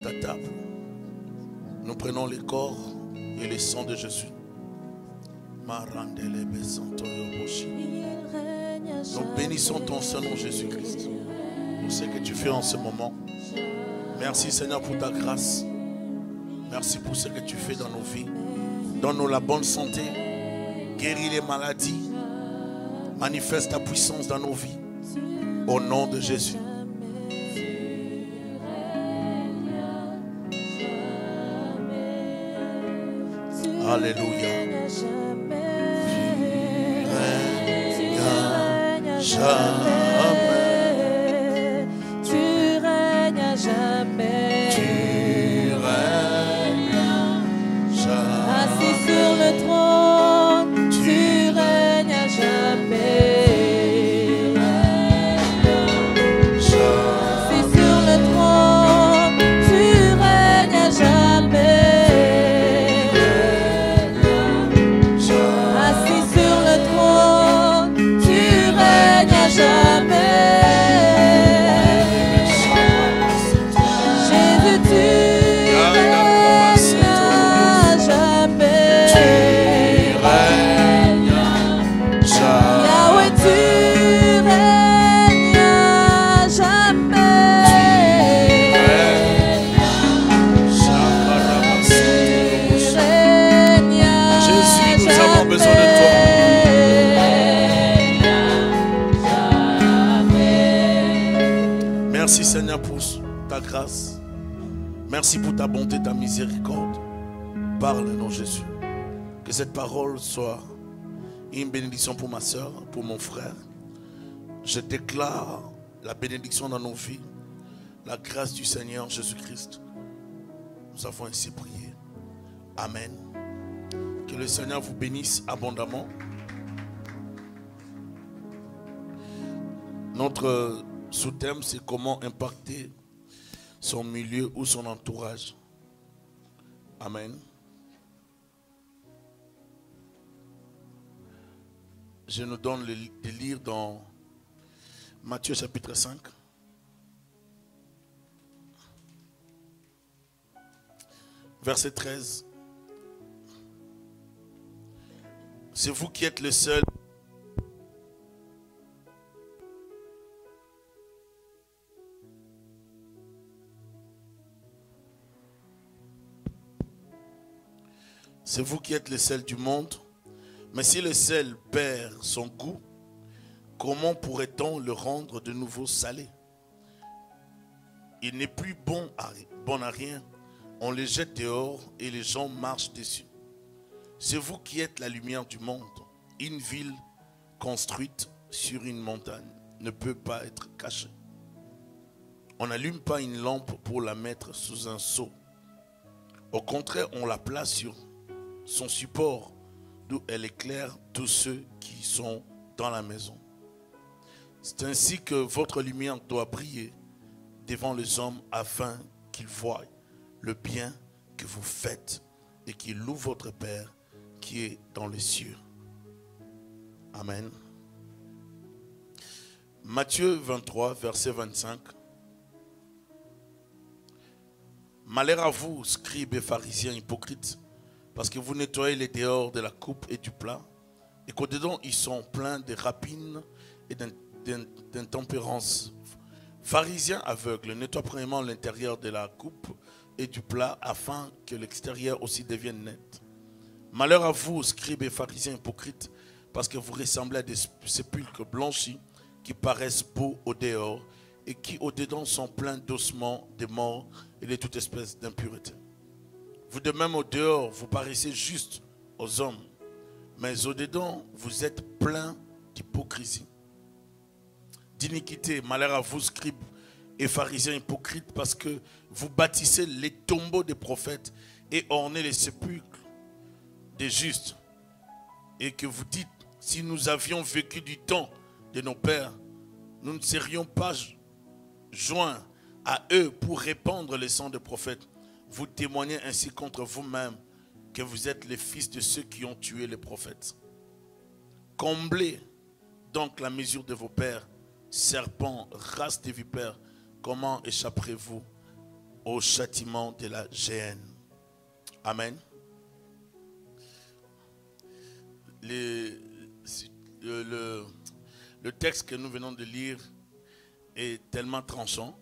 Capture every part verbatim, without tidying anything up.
Ta table. Nous prenons les corps et le sang de Jésus. Nous bénissons ton Saint-Nom Jésus-Christ pour ce que tu fais en ce moment. Merci Seigneur pour ta grâce. Merci pour ce que tu fais dans nos vies. Donne-nous la bonne santé. Guéris les maladies. Manifeste ta puissance dans nos vies. Au nom de Jésus. Alléluia. Jamais, tu règnes à jamais, tu règnes jamais, assis sur le trône, tu règnes à jamais, assis sur le trône, tu règnes à jamais, assis sur le trône, tu règnes à jamais. Jésus, tu règnes à jamais. Yahweh, tu règnes à jamais. Tu règnes à Jésus, nous avons besoin de toi. Merci Seigneur pour ta grâce. Merci pour ta bonté, ta miséricorde. Parle-nous Jésus. Que cette parole soit une bénédiction pour ma soeur, pour mon frère. Je déclare la bénédiction dans nos vies. La grâce du Seigneur Jésus-Christ. Nous avons ainsi prié. Amen. Que le Seigneur vous bénisse abondamment. Notre sous-thème, c'est comment impacter son milieu ou son entourage. Amen. Je nous donne de lire dans Matthieu chapitre cinq. Verset treize. C'est vous qui êtes le seul. C'est vous qui êtes le sel du monde. Mais si le sel perd son goût, comment pourrait-on le rendre de nouveau salé? Il n'est plus bon à, bon à rien. On le jette dehors et les gens marchent dessus. C'est vous qui êtes la lumière du monde. Une ville construite sur une montagne ne peut pas être cachée. On n'allume pas une lampe pour la mettre sous un seau. Au contraire, on la place sur son support, d'où elle éclaire tous ceux qui sont dans la maison. C'est ainsi que votre lumière doit briller devant les hommes afin qu'ils voient le bien que vous faites et qu'ils louent votre Père qui est dans les cieux. Amen. Matthieu vingt-trois, verset vingt-cinq. Malheur à vous, scribes et pharisiens hypocrites, parce que vous nettoyez les dehors de la coupe et du plat, et qu'au-dedans ils sont pleins de rapines et d'intempérance. Pharisiens aveugles, nettoient premièrement l'intérieur de la coupe et du plat, afin que l'extérieur aussi devienne net. Malheur à vous, scribes et pharisiens hypocrites, parce que vous ressemblez à des sépulcres blanchis qui paraissent beaux au dehors et qui au-dedans sont pleins d'ossements, de morts et de toute espèce d'impureté. Vous de même au dehors, vous paraissez juste aux hommes, mais au dedans, vous êtes plein d'hypocrisie, d'iniquité. Malheur à vous, scribes et pharisiens hypocrites, parce que vous bâtissez les tombeaux des prophètes et ornez les sépulcres des justes, et que vous dites, si nous avions vécu du temps de nos pères, nous ne serions pas joints à eux pour répandre le sang des prophètes. Vous témoignez ainsi contre vous-même que vous êtes les fils de ceux qui ont tué les prophètes. Comblez donc la mesure de vos pères, serpents, race de vipères, comment échapperez-vous au châtiment de la géhenne. Amen. Le, le, le, le texte que nous venons de lire est tellement tranchant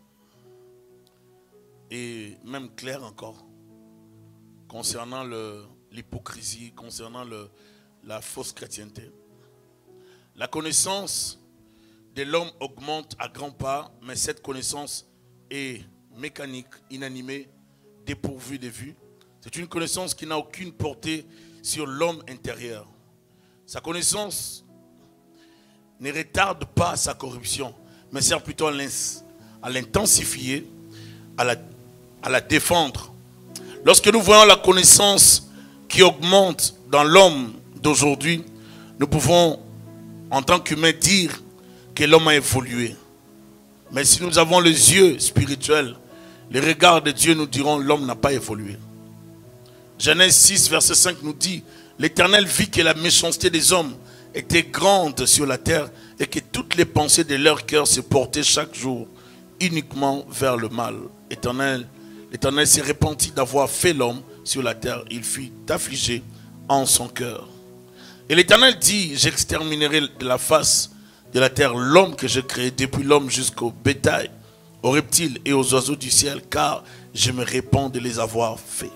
et même clair encore concernant l'hypocrisie, concernant le, la fausse chrétienté. La connaissance de l'homme augmente à grands pas, mais cette connaissance est mécanique, inanimée, dépourvue de vue. C'est une connaissance qui n'a aucune portée sur l'homme intérieur. Sa connaissance ne retarde pas sa corruption, mais sert plutôt à l'intensifier, à la, à la défendre. Lorsque nous voyons la connaissance qui augmente dans l'homme d'aujourd'hui, nous pouvons, en tant qu'humains, dire que l'homme a évolué. Mais si nous avons les yeux spirituels, les regards de Dieu nous diront l'homme n'a pas évolué. Genèse six, verset cinq nous dit, l'Éternel vit que la méchanceté des hommes était grande sur la terre et que toutes les pensées de leur cœur se portaient chaque jour uniquement vers le mal. L'Éternel, l'Éternel s'est repenti d'avoir fait l'homme sur la terre. Il fut affligé en son cœur. Et l'Éternel dit, j'exterminerai de la face de la terre l'homme que j'ai créé, depuis l'homme jusqu'au bétail, aux reptiles et aux oiseaux du ciel, car je me répands de les avoir faits.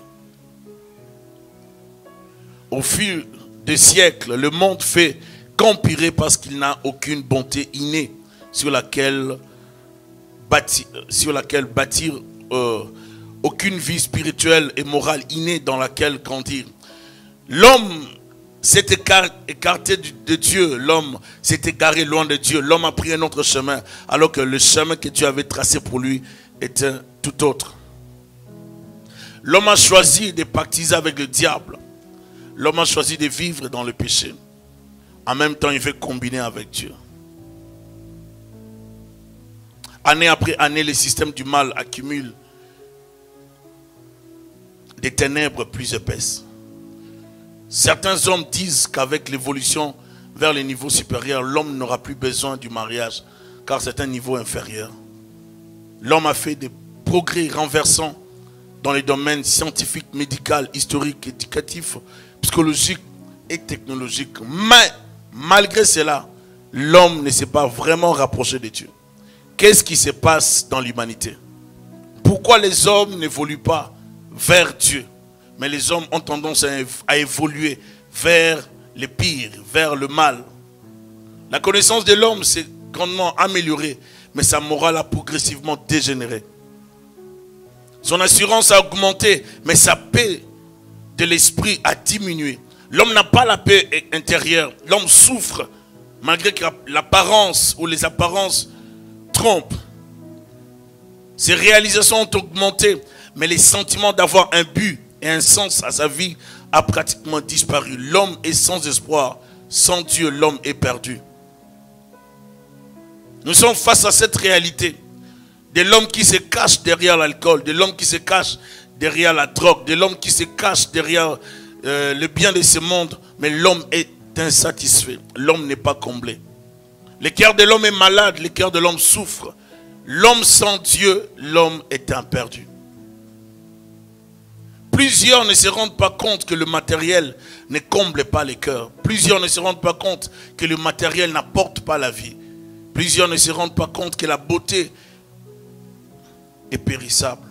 Au fil des siècles, le monde fait qu'empirer parce qu'il n'a aucune bonté innée sur laquelle bâtir, sur laquelle bâtir euh, aucune vie spirituelle et morale innée dans laquelle grandir. L'homme s'est écarté de Dieu, l'homme s'est égaré loin de Dieu, l'homme a pris un autre chemin, alors que le chemin que Dieu avait tracé pour lui était tout autre. L'homme a choisi de pactiser avec le diable. L'homme a choisi de vivre dans le péché. En même temps, il veut combiner avec Dieu. Année après année, les systèmes du mal accumulent des ténèbres plus épaisses. Certains hommes disent qu'avec l'évolution vers les niveaux supérieurs, l'homme n'aura plus besoin du mariage, car c'est un niveau inférieur. L'homme a fait des progrès renversants dans les domaines scientifiques, médicaux, historiques, éducatifs, psychologiques et technologiques. Mais, malgré cela, l'homme ne s'est pas vraiment rapproché de Dieu. Qu'est-ce qui se passe dans l'humanité? Pourquoi les hommes n'évoluent pas vers Dieu? Mais les hommes ont tendance à évoluer vers le pire, vers le mal. La connaissance de l'homme s'est grandement améliorée, mais sa morale a progressivement dégénéré. Son assurance a augmenté, mais sa paix de l'esprit a diminué. L'homme n'a pas la paix intérieure. L'homme souffre, malgré que l'apparence ou les apparences trompent. Ses réalisations ont augmenté, mais les sentiments d'avoir un but et un sens à sa vie a pratiquement disparu. L'homme est sans espoir. Sans Dieu, l'homme est perdu. Nous sommes face à cette réalité de l'homme qui se cache derrière l'alcool, de l'homme qui se cache derrière la drogue, de l'homme qui se cache derrière euh, le bien de ce monde. Mais l'homme est insatisfait. L'homme n'est pas comblé. Le cœur de l'homme est malade, le cœur de l'homme souffre. L'homme sans Dieu, l'homme est un perdu. Plusieurs ne se rendent pas compte que le matériel ne comble pas les cœurs. Plusieurs ne se rendent pas compte que le matériel n'apporte pas la vie. Plusieurs ne se rendent pas compte que la beauté est périssable.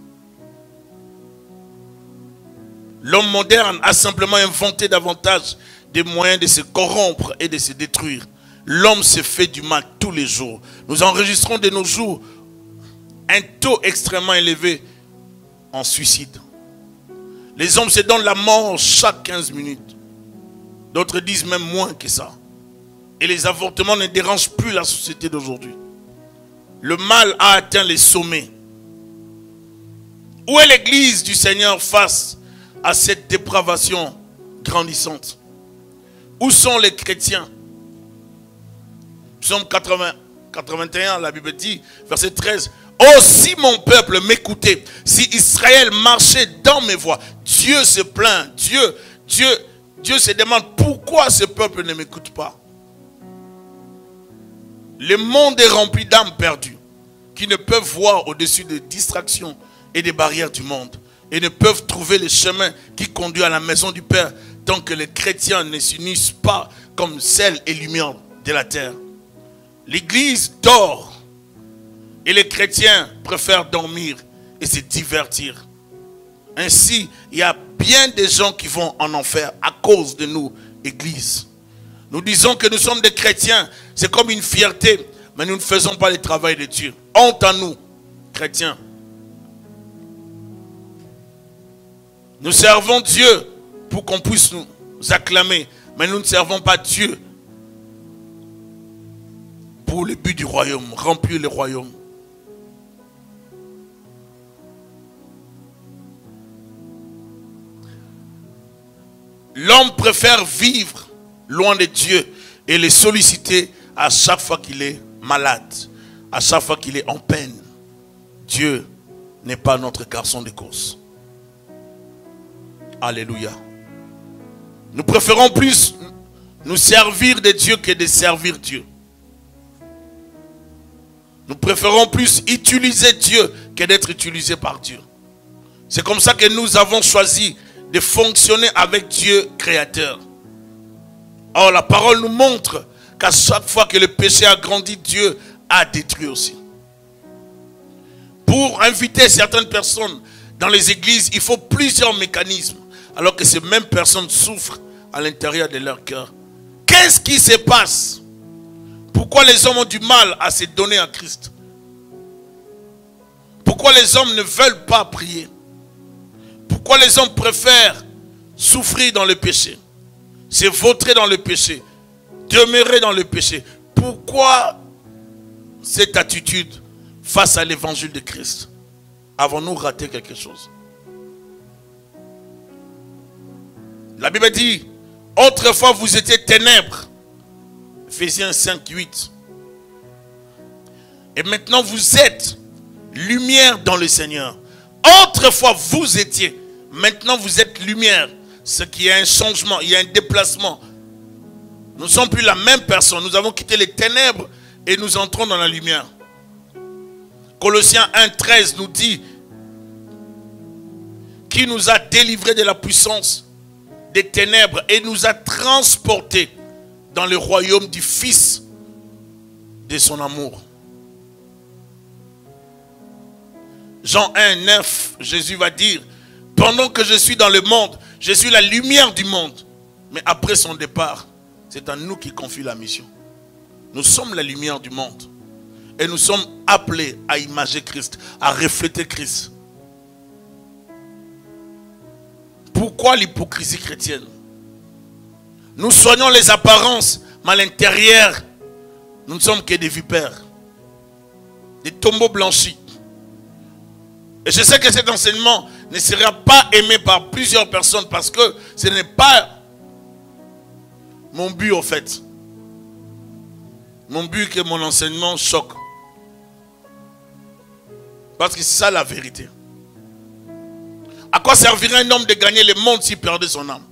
L'homme moderne a simplement inventé davantage des moyens de se corrompre et de se détruire. L'homme se fait du mal tous les jours. Nous enregistrons de nos jours un taux extrêmement élevé en suicide. Les hommes se donnent la mort chaque quinze minutes. D'autres disent même moins que ça. Et les avortements ne dérangent plus la société d'aujourd'hui. Le mal a atteint les sommets. Où est l'église du Seigneur face à cette dépravation grandissante? Où sont les chrétiens? Psaume quatre-vingts, quatre-vingt-un, la Bible dit, verset treize. Oh, si mon peuple m'écoutait, si Israël marchait dans mes voies. Dieu se plaint, Dieu, Dieu, Dieu se demande pourquoi ce peuple ne m'écoute pas. Le monde est rempli d'âmes perdues qui ne peuvent voir au-dessus des distractions et des barrières du monde et ne peuvent trouver le chemin qui conduit à la maison du Père tant que les chrétiens ne s'unissent pas comme sel et lumière de la terre. L'église dort et les chrétiens préfèrent dormir et se divertir. Ainsi, il y a bien des gens qui vont en enfer à cause de nous, église. Nous disons que nous sommes des chrétiens, c'est comme une fierté, mais nous ne faisons pas le travail de Dieu. Honte à nous, chrétiens. Nous servons Dieu pour qu'on puisse nous acclamer, mais nous ne servons pas Dieu pour le but du royaume, remplir le royaume. L'homme préfère vivre loin de Dieu et le solliciter à chaque fois qu'il est malade, à chaque fois qu'il est en peine. Dieu n'est pas notre garçon de course. Alléluia. Nous préférons plus nous servir de Dieu que de servir Dieu. Nous préférons plus utiliser Dieu que d'être utilisé par Dieu. C'est comme ça que nous avons choisi de fonctionner avec Dieu créateur. Or, la parole nous montre qu'à chaque fois que le péché a grandi, Dieu a détruit aussi. Pour inviter certaines personnes dans les églises, il faut plusieurs mécanismes, alors que ces mêmes personnes souffrent à l'intérieur de leur cœur. Qu'est-ce qui se passe? Pourquoi les hommes ont du mal à se donner à Christ? Pourquoi les hommes ne veulent pas prier? Pourquoi les hommes préfèrent souffrir dans le péché, se vautrer dans le péché, demeurer dans le péché? Pourquoi cette attitude face à l'évangile de Christ? Avons-nous raté quelque chose? La Bible dit, autrefois vous étiez ténèbres. Ephésiens cinq, huit. Et maintenant vous êtes lumière dans le Seigneur. Autrefois vous étiez, maintenant vous êtes lumière. Ce qui est un changement, il y a un déplacement. Nous ne sommes plus la même personne. Nous avons quitté les ténèbres et nous entrons dans la lumière. Colossiens un, treize nous dit qui nous a délivrés de la puissance des ténèbres et nous a transportés dans le royaume du Fils de son amour. Jean un, neuf, Jésus va dire, pendant que je suis dans le monde, je suis la lumière du monde. Mais après son départ, c'est à nous qu'il confie la mission. Nous sommes la lumière du monde. Et nous sommes appelés à imager Christ, à refléter Christ. Pourquoi l'hypocrisie chrétienne? Nous soignons les apparences, mais à l'intérieur, nous ne sommes que des vipères, des tombeaux blanchis. Et je sais que cet enseignement ne sera pas aimé par plusieurs personnes parce que ce n'est pas mon but en fait. Mon but est que mon enseignement choque. Parce que c'est ça la vérité. À quoi servirait un homme de gagner le monde s'il perdait son âme?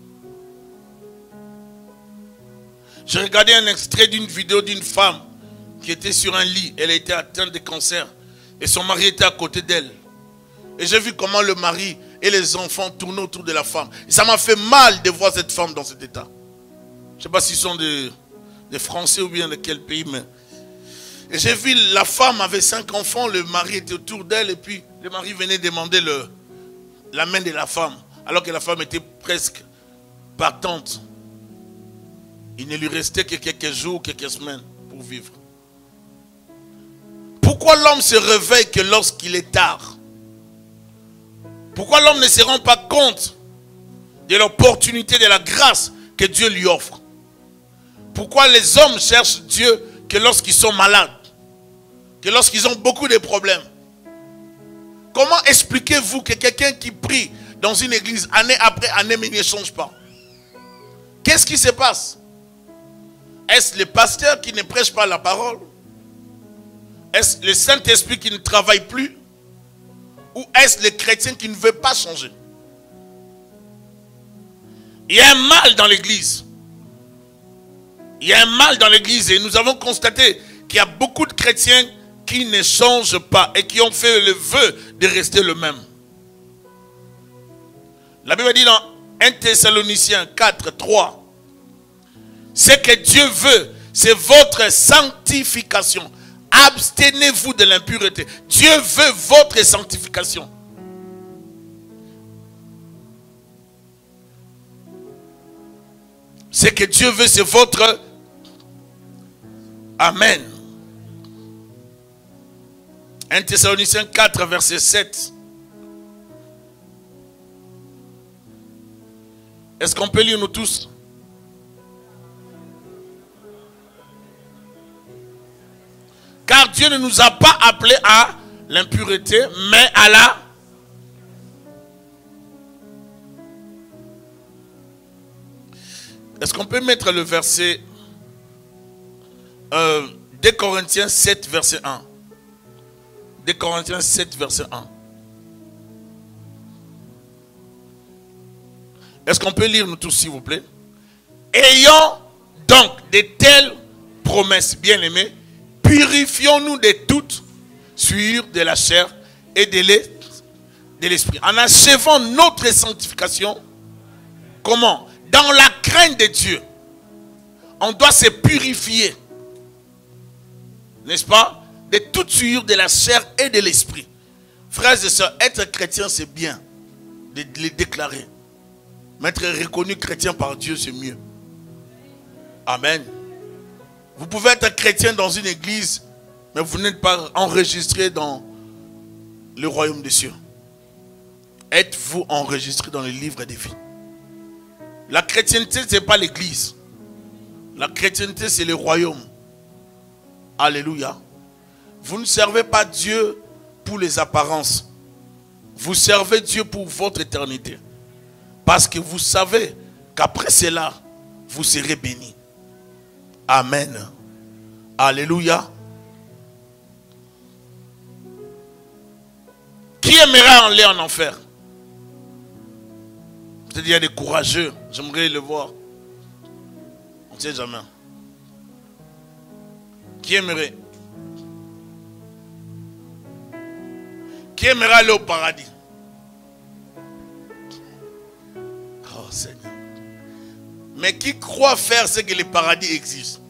J'ai regardé un extrait d'une vidéo d'une femme qui était sur un lit. Elle était atteinte de cancer et son mari était à côté d'elle. Et j'ai vu comment le mari et les enfants tournaient autour de la femme. Et ça m'a fait mal de voir cette femme dans cet état. Je ne sais pas s'ils sont des, des Français ou bien de quel pays, mais... Et j'ai vu la femme avait cinq enfants, le mari était autour d'elle, et puis le mari venait demander le, la main de la femme, alors que la femme était presque partante. Il ne lui restait que quelques jours, quelques semaines pour vivre. Pourquoi l'homme se réveille que lorsqu'il est tard? Pourquoi l'homme ne se rend pas compte de l'opportunité, de la grâce que Dieu lui offre? Pourquoi les hommes cherchent Dieu que lorsqu'ils sont malades, que lorsqu'ils ont beaucoup de problèmes? Comment expliquez-vous que quelqu'un qui prie dans une église année après année mais ne change pas? Qu'est-ce qui se passe? Est-ce le pasteur qui ne prêche pas la parole? Est-ce le Saint-Esprit qui ne travaille plus? Ou est-ce le chrétien qui ne veut pas changer? Il y a un mal dans l'église. Il y a un mal dans l'église et nous avons constaté qu'il y a beaucoup de chrétiens qui ne changent pas et qui ont fait le vœu de rester le même. La Bible dit dans un Thessaloniciens quatre, trois, ce que Dieu veut, c'est votre sanctification. Abstenez-vous de l'impureté. Dieu veut votre sanctification. Ce que Dieu veut, c'est votre... Amen. un Thessaloniciens quatre, verset sept. Est-ce qu'on peut lire nous tous? Car Dieu ne nous a pas appelés à l'impureté, mais à la... Est-ce qu'on peut mettre le verset euh, deux Corinthiens sept, verset un. deux Corinthiens sept, verset un. Est-ce qu'on peut lire nous tous, s'il vous plaît? Ayons donc de telles promesses, bien-aimés, purifions-nous de toute souillure de la chair et de l'esprit, en achevant notre sanctification. Comment? Dans la crainte de Dieu. On doit se purifier, n'est-ce pas, de toute souillure de la chair et de l'esprit. Frères et sœurs, être chrétien, c'est bien de les déclarer. Mais être reconnu chrétien par Dieu, c'est mieux. Amen. Vous pouvez être chrétien dans une église, mais vous n'êtes pas enregistré dans le royaume des cieux. Êtes-vous enregistré dans le livre des vies? La chrétienté, ce n'est pas l'église. La chrétienté, c'est le royaume. Alléluia. Vous ne servez pas Dieu pour les apparences. Vous servez Dieu pour votre éternité. Parce que vous savez qu'après cela, vous serez bénis. Amen. Alléluia. Qui aimerait aller en enfer? Peut-être qu'il y a des courageux. J'aimerais le voir. On ne sait jamais. Qui aimerait? Qui aimerait aller au paradis? Oh Seigneur. Mais qui croit faire ce que le paradis existe?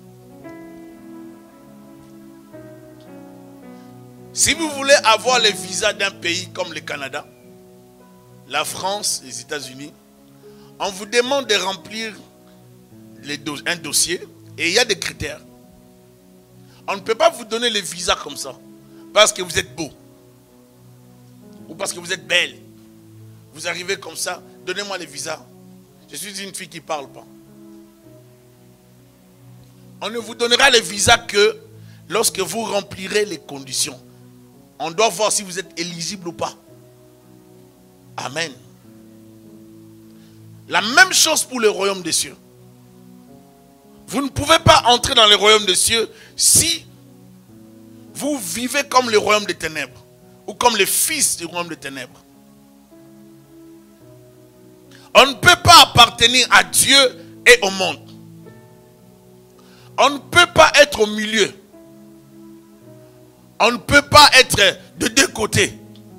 Si vous voulez avoir le visa d'un pays comme le Canada, la France, les États-Unis, on vous demande de remplir les do- un dossier et il y a des critères. On ne peut pas vous donner le visa comme ça parce que vous êtes beau ou parce que vous êtes belle. Vous arrivez comme ça, donnez-moi le visa. Je suis une fille qui ne parle pas. On ne vous donnera le visa que lorsque vous remplirez les conditions. On doit voir si vous êtes éligible ou pas. Amen. La même chose pour le royaume des cieux. Vous ne pouvez pas entrer dans le royaume des cieux si vous vivez comme le royaume des ténèbres ou comme les fils du royaume des ténèbres. On ne peut pas appartenir à Dieu et au monde. On ne peut pas être au milieu. On ne peut pas être de deux côtés.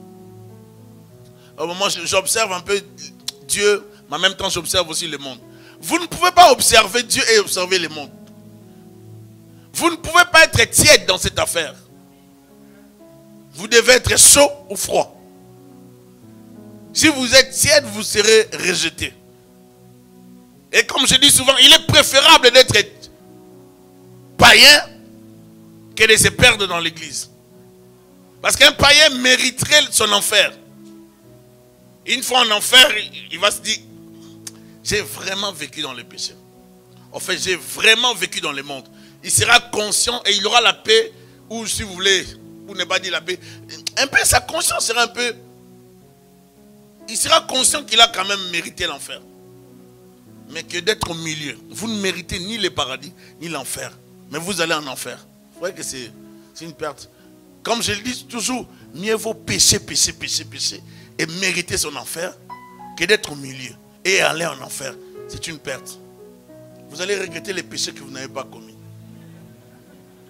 Moi, j'observe un peu Dieu, mais en même temps, j'observe aussi le monde. Vous ne pouvez pas observer Dieu et observer le monde. Vous ne pouvez pas être tiède dans cette affaire. Vous devez être chaud ou froid. Si vous êtes tiède, vous serez rejeté. Et comme je dis souvent, il est préférable d'être païen que de se perdre dans l'église. Parce qu'un païen mériterait son enfer. Une fois en enfer, il va se dire, j'ai vraiment vécu dans le péché. En fait, j'ai vraiment vécu dans le monde. Il sera conscient et il aura la paix, ou si vous voulez, pour ne pas dire la paix, un peu sa conscience sera un peu... Il sera conscient qu'il a quand même mérité l'enfer. Mais que d'être au milieu, vous ne méritez ni le paradis, ni l'enfer. Mais vous allez en enfer. Vous voyez que c'est une perte. Comme je le dis toujours, mieux vaut pécher, pécher, pécher, pécher et mériter son enfer que d'être au milieu et aller en enfer. C'est une perte. Vous allez regretter les péchés que vous n'avez pas commis.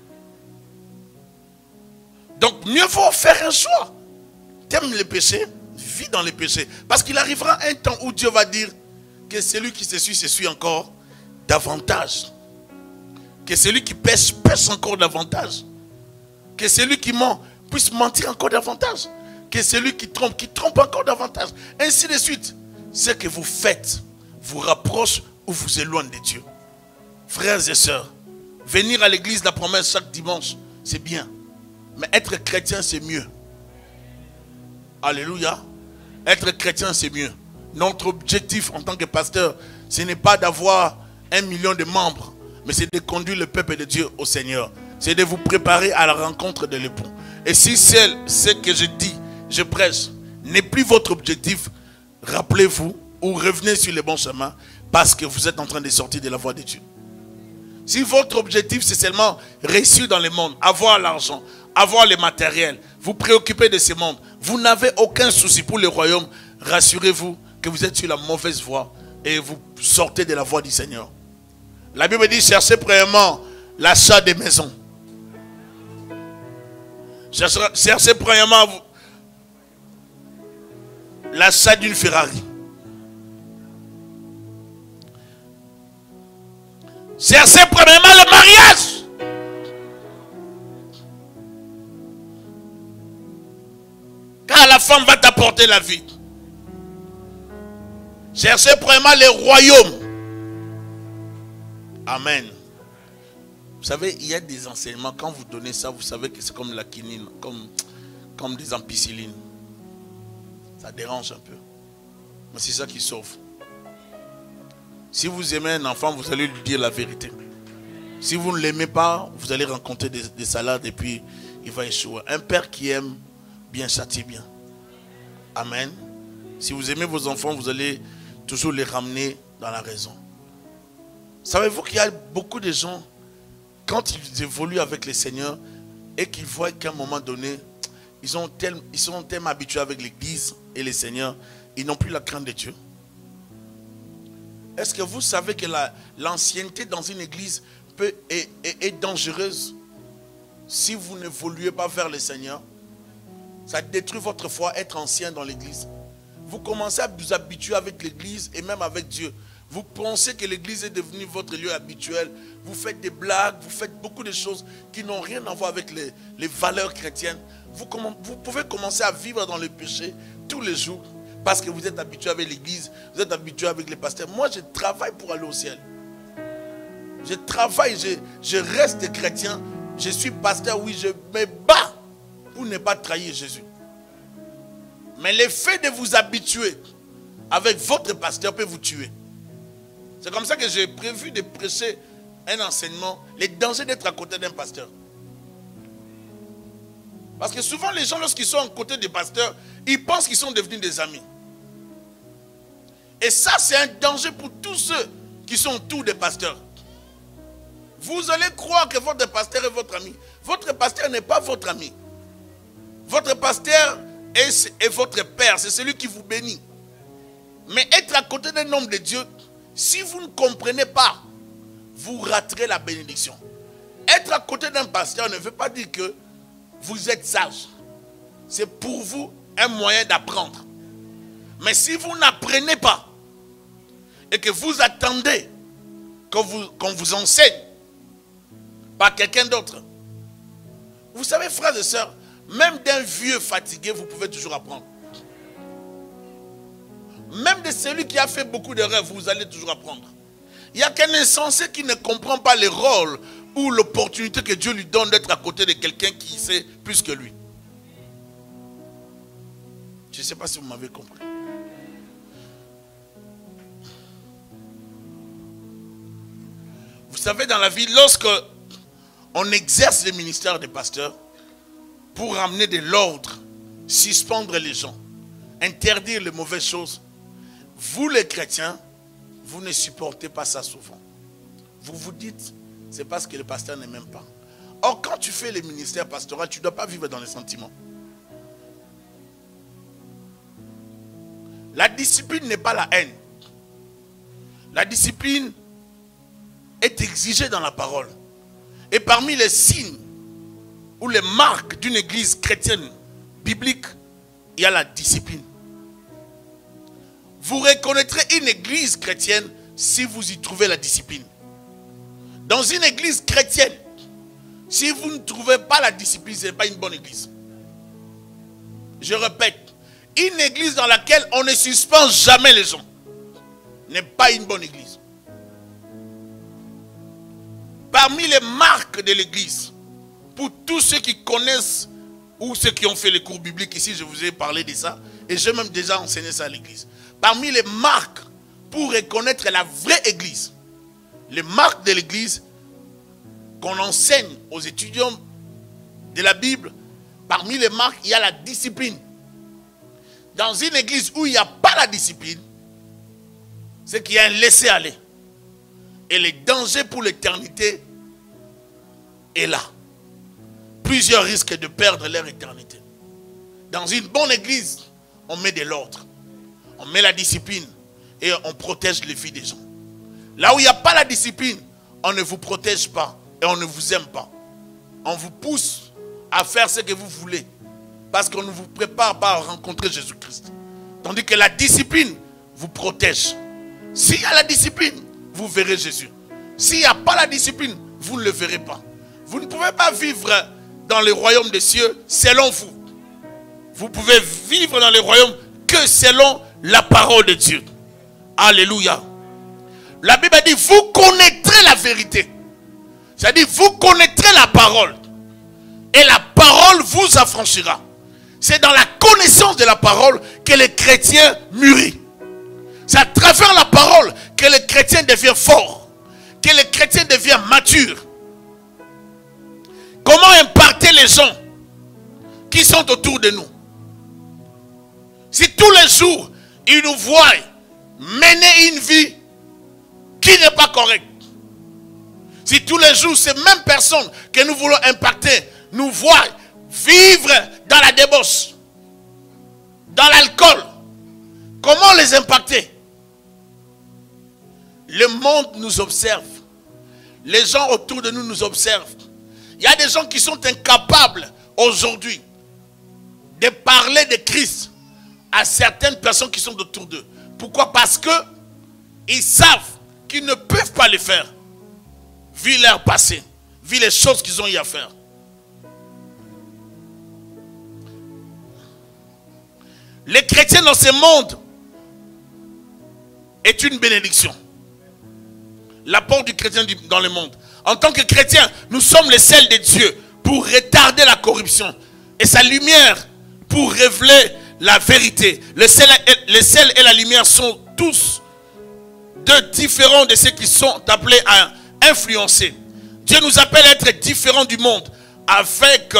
Donc, mieux vaut faire un choix. Tu aimes le péché, vis dans les péchés. Parce qu'il arrivera un temps où Dieu va dire que celui qui se suit, se suit encore davantage. Que celui qui pêche, pêche encore davantage. Que celui qui ment puisse mentir encore davantage. Que celui qui trompe, qui trompe encore davantage. Ainsi de suite. Ce que vous faites vous rapproche ou vous éloigne de Dieu. Frères et sœurs, venir à l'église, la promesse chaque dimanche, c'est bien. Mais être chrétien, c'est mieux. Alléluia. Être chrétien, c'est mieux. Notre objectif en tant que pasteur, ce n'est pas d'avoir un million de membres, mais c'est de conduire le peuple de Dieu au Seigneur. C'est de vous préparer à la rencontre de l'époux. Et si c'est ce que je dis, je prêche, n'est plus votre objectif, rappelez-vous ou revenez sur le bon chemin parce que vous êtes en train de sortir de la voie de Dieu. Si votre objectif c'est seulement réussir dans le monde, avoir l'argent, avoir le matériel, vous préoccuper de ce monde, vous n'avez aucun souci pour le royaume, rassurez-vous que vous êtes sur la mauvaise voie et vous sortez de la voie du Seigneur. La Bible dit cherchez premièrement l'achat des maisons. Cherchez, cherchez premièrement l'achat d'une Ferrari. Cherchez premièrement le mariage. Car la femme va t'apporter la vie. Cherchez premièrement le royaume. Amen. Vous savez, il y a des enseignements. Quand vous donnez ça, vous savez que c'est comme la quinine, comme, comme des ampicillines. Ça dérange un peu. Mais c'est ça qui sauve. Si vous aimez un enfant, vous allez lui dire la vérité. Si vous ne l'aimez pas, vous allez rencontrer des, des salades et puis il va échouer. Un père qui aime bien châtie bien. Amen. Si vous aimez vos enfants, vous allez toujours les ramener dans la raison. Savez-vous qu'il y a beaucoup de gens, quand ils évoluent avec le Seigneur et qu'ils voient qu'à un moment donné, ils, ont tel, ils sont tellement habitués avec l'église et le Seigneur, ils n'ont plus la crainte de Dieu. Est-ce que vous savez que l'ancienneté dans une église peut, est, est, est dangereuse si vous n'évoluez pas vers le Seigneur? Ça détruit votre foi, être ancien dans l'église. Vous commencez à vous habituer avec l'église et même avec Dieu. Vous pensez que l'église est devenue votre lieu habituel. Vous faites des blagues, vous faites beaucoup de choses qui n'ont rien à voir avec les, les valeurs chrétiennes. Vous, vous pouvez commencer à vivre dans le péché tous les jours parce que vous êtes habitué avec l'église, vous êtes habitué avec les pasteurs. Moi, je travaille pour aller au ciel. Je travaille, je, je reste chrétien. Je suis pasteur, oui, je me bats pour ne pas trahir Jésus. Mais le fait de vous habituer avec votre pasteur peut vous tuer. C'est comme ça que j'ai prévu de prêcher un enseignement, les dangers d'être à côté d'un pasteur. Parce que souvent les gens, lorsqu'ils sont à côté des pasteurs, ils pensent qu'ils sont devenus des amis. Et ça, c'est un danger pour tous ceux qui sont autour des pasteurs. Vous allez croire que votre pasteur est votre ami. Votre pasteur n'est pas votre ami. Votre pasteur est, est votre père, c'est celui qui vous bénit. Mais être à côté d'un homme de Dieu, si vous ne comprenez pas, vous raterez la bénédiction. Être à côté d'un pasteur ne veut pas dire que vous êtes sage. C'est pour vous un moyen d'apprendre. Mais si vous n'apprenez pas et que vous attendez qu'on vous, qu'on vous enseigne par quelqu'un d'autre, vous savez, frères et sœurs, même d'un vieux fatigué, vous pouvez toujours apprendre. Même de celui qui a fait beaucoup d'erreurs, vous allez toujours apprendre. Il n'y a qu'un insensé qui ne comprend pas le rôle ou l'opportunité que Dieu lui donne d'être à côté de quelqu'un qui sait plus que lui. Je ne sais pas si vous m'avez compris. Vous savez, dans la vie, lorsque on exerce le ministère de pasteur pour ramener de l'ordre, suspendre les gens, interdire les mauvaises choses, vous les chrétiens, vous ne supportez pas ça souvent. Vous vous dites, c'est parce que le pasteur ne m'aime pas. Or, quand tu fais le ministère pastoral, tu ne dois pas vivre dans les sentiments. La discipline n'est pas la haine. La discipline est exigée dans la parole. Et parmi les signes ou les marques d'une église chrétienne biblique, il y a la discipline. vous reconnaîtrez une église chrétienne si vous y trouvez la discipline. Dans une église chrétienne, si vous ne trouvez pas la discipline, ce n'est pas une bonne église. Je répète, une église dans laquelle on ne suspend jamais les gens n'est pas une bonne église. Parmi les marques de l'église, pour tous ceux qui connaissent ou ceux qui ont fait les cours bibliques ici, je vous ai parlé de ça, et j'ai même déjà enseigné ça à l'église. Parmi les marques pour reconnaître la vraie église, les marques de l'église qu'on enseigne aux étudiants de la Bible, parmi les marques, il y a la discipline. Dans une église où il n'y a pas la discipline, c'est qu'il y a un laisser-aller. Et le danger pour l'éternité est là. Plusieurs risquent de perdre leur éternité. Dans une bonne église, on met de l'ordre. On met la discipline et on protège les vies des gens. Là où il n'y a pas la discipline, on ne vous protège pas et on ne vous aime pas. On vous pousse à faire ce que vous voulez parce qu'on ne vous prépare pas à rencontrer Jésus-Christ. Tandis que la discipline vous protège. S'il y a la discipline, vous verrez Jésus. S'il n'y a pas la discipline, vous ne le verrez pas. Vous ne pouvez pas vivre dans le royaume des cieux selon vous. Vous pouvez vivre dans le royaume que selon la parole de Dieu. Alléluia. La Bible dit, vous connaîtrez la vérité. C'est-à-dire, vous connaîtrez la parole. Et la parole vous affranchira. C'est dans la connaissance de la parole que les chrétiens mûrissent. C'est à travers la parole que le chrétien devient fort, que le chrétien devient mature. Comment impacter les gens qui sont autour de nous? Si tous les jours, ils nous voient mener une vie qui n'est pas correcte. Si tous les jours, ces mêmes personnes que nous voulons impacter nous voient vivre dans la débauche, dans l'alcool, comment les impacter? Le monde nous observe. Les gens autour de nous nous observent. Il y a des gens qui sont incapables aujourd'hui de parler de Christ à certaines personnes qui sont autour d'eux. Pourquoi? Parce que ils savent qu'ils ne peuvent pas le faire, vu leur passé, vu les choses qu'ils ont eu à faire. Les chrétiens dans ce monde est une bénédiction. L'apport du chrétien dans le monde. En tant que chrétien, nous sommes les sels de Dieu pour retarder la corruption. Et sa lumière pour révéler la vérité. Le sel, le sel et la lumière sont tous deux différents de ceux qui sont appelés à influencer. Dieu nous appelle à être différents du monde avec...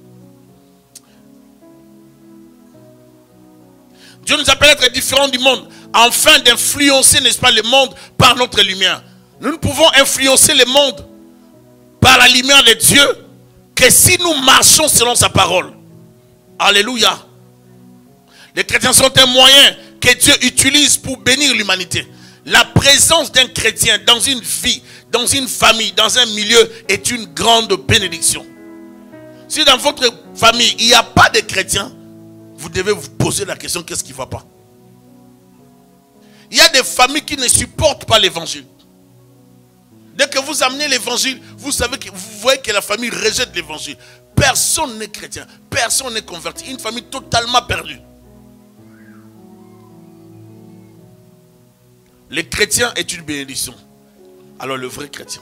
Dieu nous appelle à être différents du monde afin d'influencer, n'est-ce pas, le monde par notre lumière. Nous ne pouvons influencer le monde par la lumière de Dieu que si nous marchons selon sa parole. Alléluia. Les chrétiens sont un moyen que Dieu utilise pour bénir l'humanité. La présence d'un chrétien dans une vie, dans une famille, dans un milieu est une grande bénédiction. Si dans votre famille, il n'y a pas de chrétiens, vous devez vous poser la question, qu'est-ce qui ne va pas? Il y a des familles qui ne supportent pas l'évangile. Dès que vous amenez l'évangile, vous savez que vous voyez que la famille rejette l'évangile. Personne n'est chrétien, personne n'est converti. Une famille totalement perdue. Le chrétien est une bénédiction. Alors le vrai chrétien.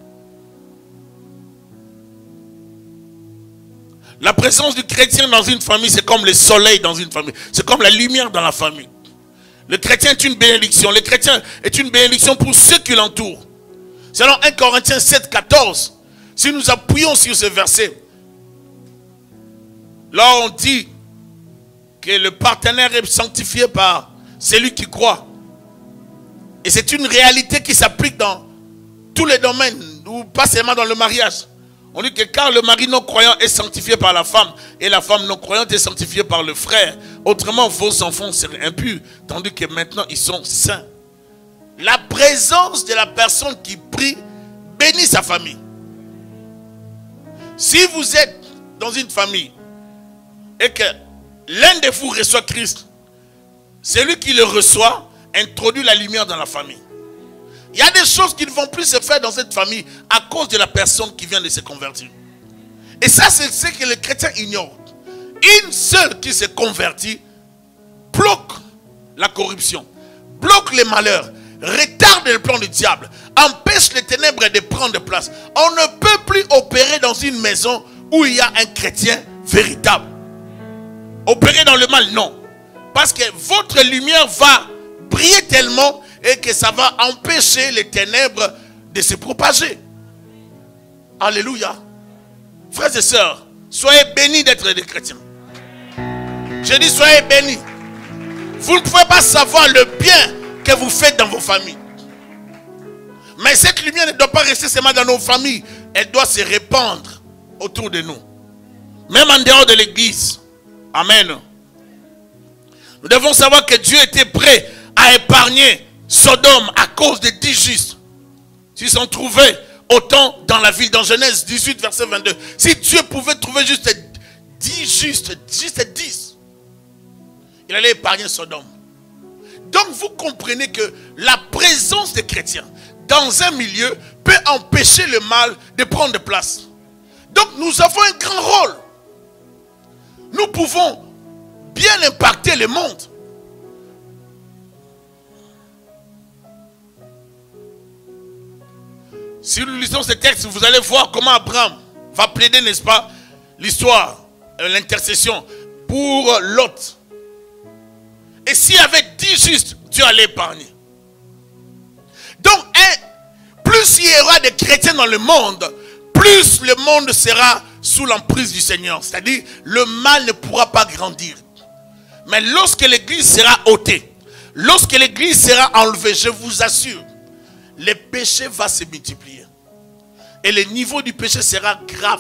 La présence du chrétien dans une famille, c'est comme le soleil dans une famille. C'est comme la lumière dans la famille. Le chrétien est une bénédiction. Le chrétien est une bénédiction pour ceux qui l'entourent. Selon un Corinthiens sept, quatorze, si nous appuyons sur ce verset, là on dit que le partenaire est sanctifié par celui qui croit. Et c'est une réalité qui s'applique dans tous les domaines, ou pas seulement dans le mariage. On dit que car le mari non croyant est sanctifié par la femme, et la femme non croyante est sanctifiée par le frère, autrement vos enfants seraient impurs, tandis que maintenant ils sont saints. La présence de la personne qui prie bénit sa famille. Si vous êtes dans une famille et que l'un de vous reçoit Christ, celui qui le reçoit introduit la lumière dans la famille. Il y a des choses qui ne vont plus se faire dans cette famille à cause de la personne qui vient de se convertir. Et ça, c'est ce que les chrétiens ignorent. Une seule qui se convertit bloque la corruption, bloque les malheurs, retarde le plan du diable, empêche les ténèbres de prendre place. On ne peut plus opérer dans une maison où il y a un chrétien véritable. Opérer dans le mal, non. Parce que votre lumière va briller tellement et que ça va empêcher les ténèbres de se propager. Alléluia. Frères et sœurs, soyez bénis d'être des chrétiens. Je dis soyez bénis. Vous ne pouvez pas savoir le bien que vous faites dans vos familles. Mais cette lumière ne doit pas rester seulement dans nos familles. Elle doit se répandre autour de nous. Même en dehors de l'église. Amen. Nous devons savoir que Dieu était prêt à épargner Sodome à cause des dix justes. S'ils sont trouvés autant dans la ville, dans Genèse dix-huit, verset vingt-deux. Si Dieu pouvait trouver juste dix justes, juste dix, il allait épargner Sodome. Donc vous comprenez que la présence des chrétiens dans un milieu peut empêcher le mal de prendre place. Donc nous avons un grand rôle. Nous pouvons bien impacter le monde. Si nous lisons ce texte, vous allez voir comment Abraham va plaider, n'est-ce pas, l'histoire, l'intercession pour Lot. Et s'il y avait dix justes, Dieu allait épargner. Donc, un, plus il y aura de chrétiens dans le monde, plus le monde sera sous l'emprise du Seigneur. C'est-à-dire, le mal ne pourra pas grandir. Mais lorsque l'église sera ôtée, lorsque l'église sera enlevée, je vous assure, le péché va se multiplier. Et le niveau du péché sera grave.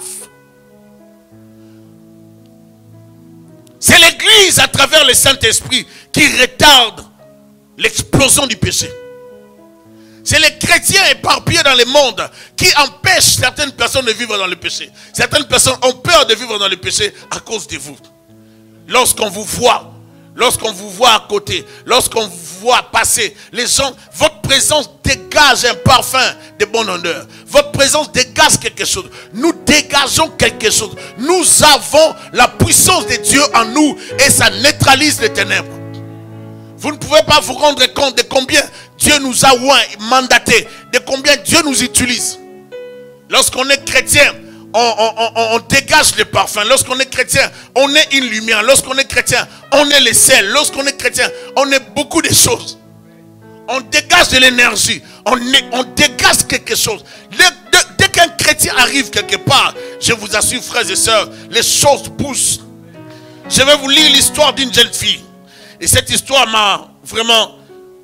C'est l'église à travers le Saint-Esprit qui retarde l'explosion du péché. C'est les chrétiens éparpillés dans le monde qui empêchent certaines personnes de vivre dans le péché. Certaines personnes ont peur de vivre dans le péché à cause de vous. Lorsqu'on vous voit, lorsqu'on vous voit à côté, lorsqu'on vous voit passer, les gens, votre présence dégage un parfum de bonne odeur. Votre présence dégage quelque chose. Nous dégageons quelque chose. Nous avons la puissance de Dieu en nous et ça neutralise les ténèbres. Vous ne pouvez pas vous rendre compte de combien Dieu nous a oint, mandaté, de combien Dieu nous utilise. Lorsqu'on est chrétien, on, on, on, on dégage le parfum. Lorsqu'on est chrétien, on est une lumière. Lorsqu'on est chrétien, on est le sel. Lorsqu'on est chrétien, on est beaucoup de choses. On dégage de l'énergie. On, on dégage quelque chose. Le, de, dès qu'un chrétien arrive quelque part, je vous assure, frères et sœurs, les choses bougent. Je vais vous lire l'histoire d'une jeune fille. Et cette histoire m'a vraiment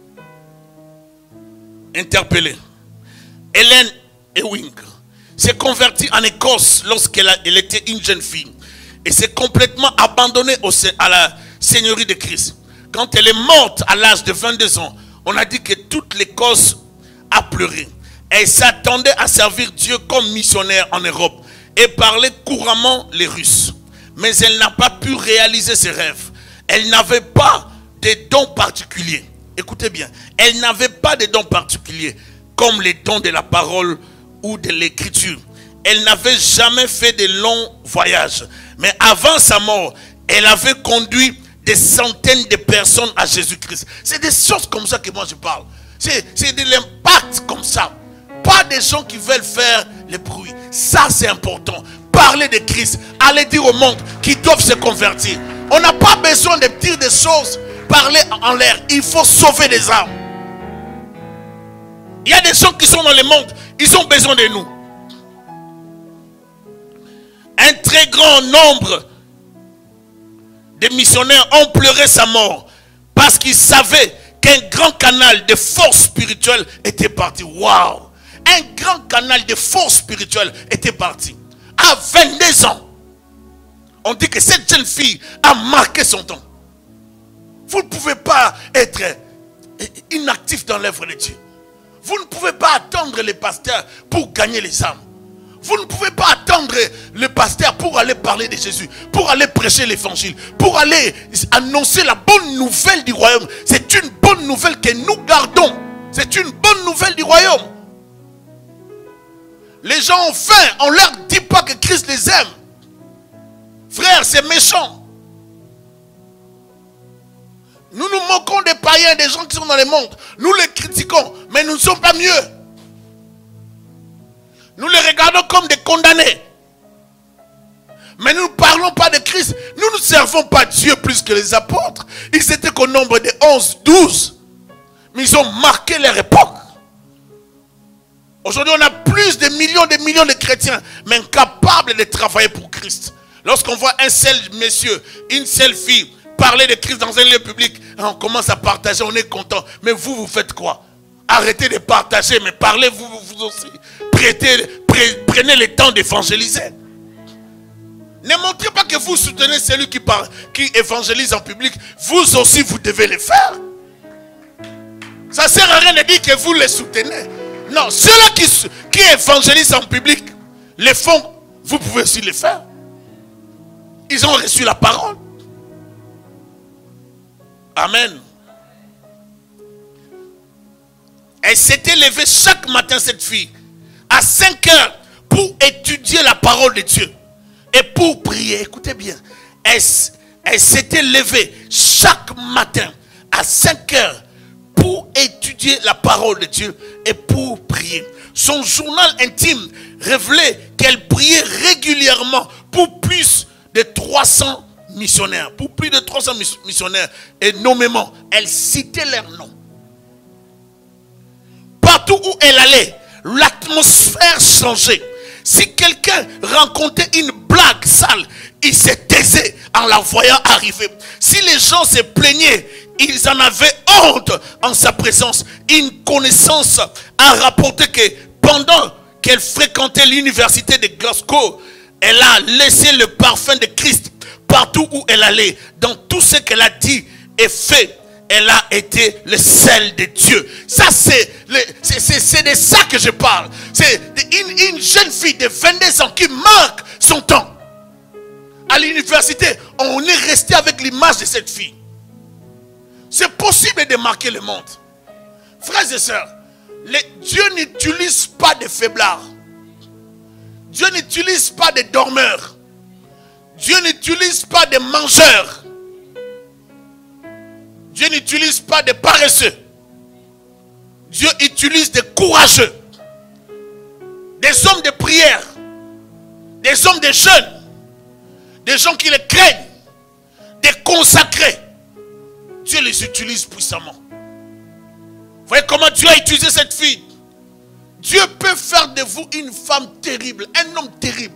interpellé. Hélène Ewing s'est convertie en Écosse lorsqu'elle elle était une jeune fille. Et s'est complètement abandonnée au, à la Seigneurie de Christ. Quand elle est morte à l'âge de vingt-deux ans, on a dit que toute l'Écosse a pleuré. Elle s'attendait à servir Dieu comme missionnaire en Europe et parlait couramment les Russes. Mais elle n'a pas pu réaliser ses rêves. Elle n'avait pas de dons particuliers. Écoutez bien, elle n'avait pas de dons particuliers comme les dons de la parole ou de l'écriture. Elle n'avait jamais fait de longs voyages. Mais avant sa mort, elle avait conduit des centaines de personnes à Jésus-Christ. C'est des choses comme ça que moi je parle. C'est de l'impact comme ça. Pas des gens qui veulent faire le bruit. Ça c'est important. Parler de Christ. Aller dire au monde qu'ils doivent se convertir. On n'a pas besoin de dire des choses, parler en l'air. Il faut sauver des âmes. Il y a des gens qui sont dans le monde. Ils ont besoin de nous. Un très grand nombre de missionnaires ont pleuré sa mort parce qu'ils savaient qu'un grand canal de force spirituelle était parti. Waouh! Un grand canal de force spirituelle était parti. À vingt-deux ans, on dit que cette jeune fille a marqué son temps. Vous ne pouvez pas être inactif dans l'œuvre de Dieu. Vous ne pouvez pas attendre les pasteurs pour gagner les âmes. Vous ne pouvez pas attendre le pasteur pour aller parler de Jésus, pour aller prêcher l'évangile, pour aller annoncer la bonne nouvelle du royaume. C'est une bonne nouvelle que nous gardons. C'est une bonne nouvelle du royaume. Les gens ont faim, on ne leur dit pas que Christ les aime. Frère, c'est méchant. Nous nous moquons des païens, des gens qui sont dans le monde. Nous les critiquons, mais nous ne sommes pas mieux. Nous les regardons comme des condamnés. Mais nous ne parlons pas de Christ. Nous ne servons pas Dieu plus que les apôtres. Ils étaient qu'au nombre de onze, douze. Mais ils ont marqué leur époque. Aujourd'hui, on a plus de millions de millions de chrétiens, mais incapables de travailler pour Christ. Lorsqu'on voit un seul monsieur, une seule fille parler de Christ dans un lieu public, on commence à partager, on est content. Mais vous, vous faites quoi? Arrêtez de partager, mais parlez vous, vous aussi. Prêtez, prenez le temps d'évangéliser. Ne montrez pas que vous soutenez celui qui, parle, qui évangélise en public. Vous aussi, vous devez le faire. Ça ne sert à rien de dire que vous les soutenez. Non, ceux-là qui, qui évangélisent en public, les font, vous pouvez aussi le faire. Ils ont reçu la parole. Amen. Elle s'était levée chaque matin, cette fille, à cinq heures, pour étudier la parole de Dieu. Et pour prier, écoutez bien, elle, elle s'était levée chaque matin, à cinq heures, pour étudier la parole de Dieu et pour prier. Son journal intime révélait qu'elle priait régulièrement pour plus de trois cents missionnaires. Pour plus de trois cents missionnaires. Et nommément, elle citait leurs noms. Partout où elle allait, l'atmosphère changeait. Si quelqu'un rencontrait une blague sale, il se taisait en la voyant arriver. Si les gens se plaignaient, ils en avaient honte en sa présence. Une connaissance a rapporté que pendant qu'elle fréquentait l'université de Glasgow, elle a laissé le parfum de Christ partout où elle allait. Dans tout ce qu'elle a dit et fait, elle a été le sel de Dieu. Ça, c'est de ça que je parle. C'est une, une jeune fille de vingt-deux ans qui marque son temps. À l'université, on est resté avec l'image de cette fille. C'est possible de marquer le monde. Frères et sœurs, les, Dieu n'utilise pas de faiblards. Dieu n'utilise pas de dormeurs. Dieu n'utilise pas de mangeurs. Dieu n'utilise pas de paresseux. Dieu utilise des courageux. Des hommes de prière. Des hommes de jeûne. Des gens qui les craignent. Des consacrés. Dieu les utilise puissamment. Vous voyez comment Dieu a utilisé cette fille. Dieu peut faire de vous une femme terrible, un homme terrible.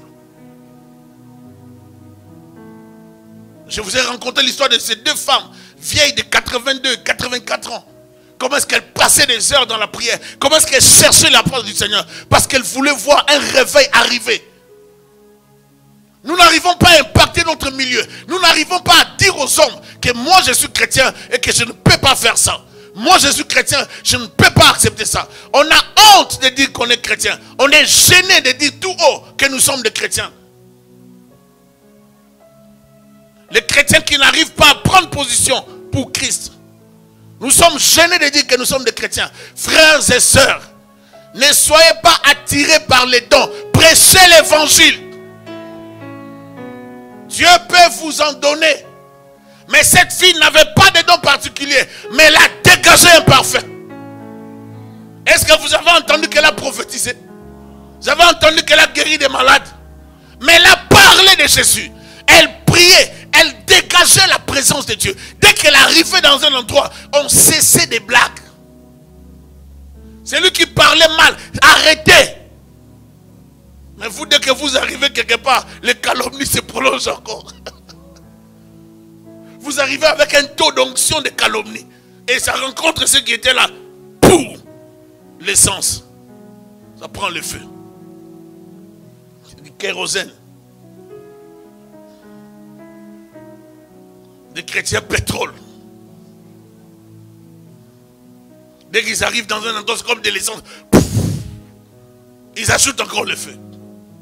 Je vous ai rencontré l'histoire de ces deux femmes, vieilles de quatre-vingt-deux, quatre-vingt-quatre ans. Comment est-ce qu'elles passaient des heures dans la prière? Comment est-ce qu'elles cherchaient la face du Seigneur? Parce qu'elles voulaient voir un réveil arriver. Nous n'arrivons pas à impacter notre milieu. Nous n'arrivons pas à dire aux hommes que moi je suis chrétien et que je ne peux pas faire ça. Moi je suis chrétien, je ne peux pas accepter ça. On a honte de dire qu'on est chrétien. On est gêné de dire tout haut que nous sommes des chrétiens. Les chrétiens qui n'arrivent pas à prendre position pour Christ. Nous sommes gênés de dire que nous sommes des chrétiens. Frères et sœurs, ne soyez pas attirés par les dons. Prêchez l'évangile. Dieu peut vous en donner. Mais cette fille n'avait pas de dons particuliers. Mais elle a dégagé un parfait. Est-ce que vous avez entendu qu'elle a prophétisé? Vous avez entendu qu'elle a guéri des malades? Mais elle a parlé de Jésus. Elle priait. Elle dégageait la présence de Dieu. Dès qu'elle arrivait dans un endroit, on cessait des blagues. Celui qui parlait mal, arrêtez. Mais vous, dès que vous arrivez quelque part, les calomnies se prolongent encore. Vous arrivez avec un taux d'onction de calomnie. Et ça rencontre ceux qui étaient là. Pour l'essence. Ça prend le feu. C'est du kérosène. Des chrétiens pétrole. Dès qu'ils arrivent dans un endroit, c'est comme de l'essence. Ils ajoutent encore le feu.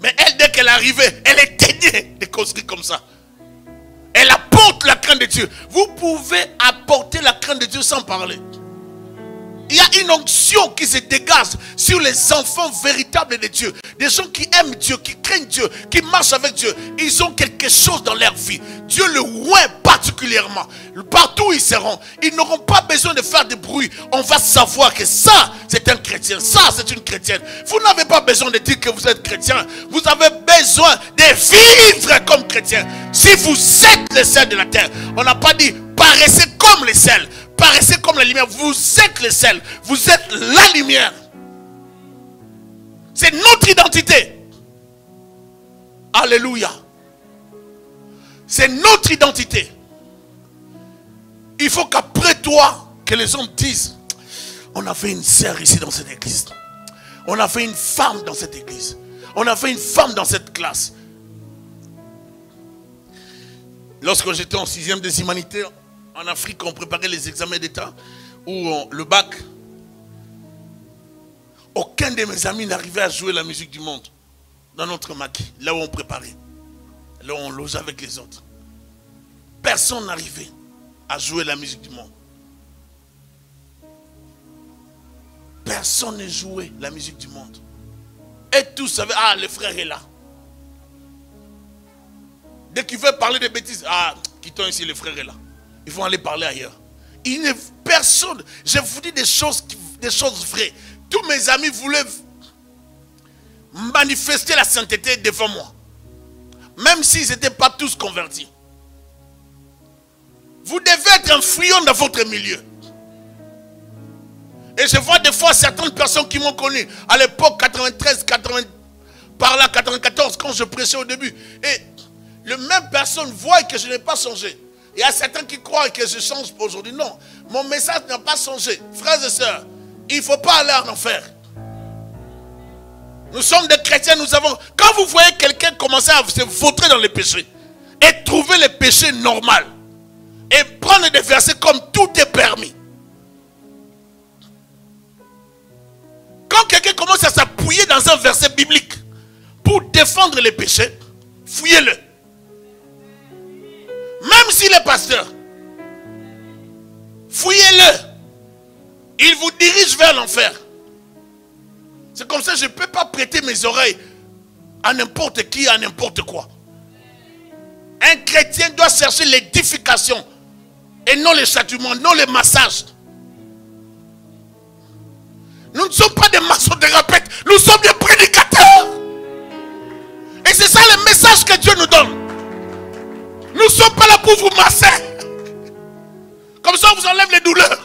Mais elle, dès qu'elle est arrivée, elle est teignée de causeries comme ça. Elle apporte la crainte de Dieu. Vous pouvez apporter la crainte de Dieu sans parler. Il y a une onction qui se dégage sur les enfants véritables de Dieu. Des gens qui aiment Dieu, qui craignent Dieu, qui marchent avec Dieu. Ils ont quelque chose dans leur vie. Dieu le oint particulièrement. Partout où ils seront, ils n'auront pas besoin de faire de bruit. On va savoir que ça, c'est un chrétien. Ça, c'est une chrétienne. Vous n'avez pas besoin de dire que vous êtes chrétien. Vous avez besoin de vivre comme chrétien. Si vous êtes le sel de la terre, on n'a pas dit paraissez comme les sels. Paraissez comme la lumière. Vous êtes le sel. Vous êtes la lumière. C'est notre identité. Alléluia. C'est notre identité. Il faut qu'après toi, que les hommes disent, on a fait une sœur ici dans cette église. On a fait une femme dans cette église. On a fait une femme dans cette classe. Lorsque j'étais en sixième des humanités, en Afrique, on préparait les examens d'État ou on, le bac. Aucun de mes amis n'arrivait à jouer la musique du monde dans notre maquis, là où on préparait, là où on logeait avec les autres. Personne n'arrivait à jouer la musique du monde. Personne ne jouait la musique du monde. Et tous savaient, ah, le frère est là. Dès qu'il veut parler de bêtises, ah, quittons ici, le frère est là. Il faut aller parler ailleurs. Il n'est personne. Je vous dis des choses, des choses vraies. Tous mes amis voulaient manifester la sainteté devant moi. Même s'ils n'étaient pas tous convertis. Vous devez être un fouillon dans votre milieu. Et je vois des fois certaines personnes qui m'ont connu. À l'époque, quatre-vingt-treize, quatre-vingts, par là, quatre-vingt-quatorze, quand je prêchais au début. Et les mêmes personnes voient que je n'ai pas changé. Il y a certains qui croient que je change aujourd'hui. Non, mon message n'a pas changé. Frères et sœurs, il ne faut pas aller en enfer. Nous sommes des chrétiens, nous avons... Quand vous voyez quelqu'un commencer à se vautrer dans les péchés et trouver les péchés normaux et prendre des versets comme tout est permis. Quand quelqu'un commence à s'appuyer dans un verset biblique pour défendre les péchés, fouillez-le. Même s'il est pasteur, fouillez-le. Il vous dirige vers l'enfer. C'est comme ça que je ne peux pas prêter mes oreilles à n'importe qui, à n'importe quoi. Un chrétien doit chercher l'édification et non les châtiments, non les massages. Nous ne sommes pas des massothérapeutes, nous sommes des prédicateurs. Et c'est ça le message que Dieu nous donne. Nous ne sommes pas là pour vous masser. Comme ça, on vous enlève les douleurs.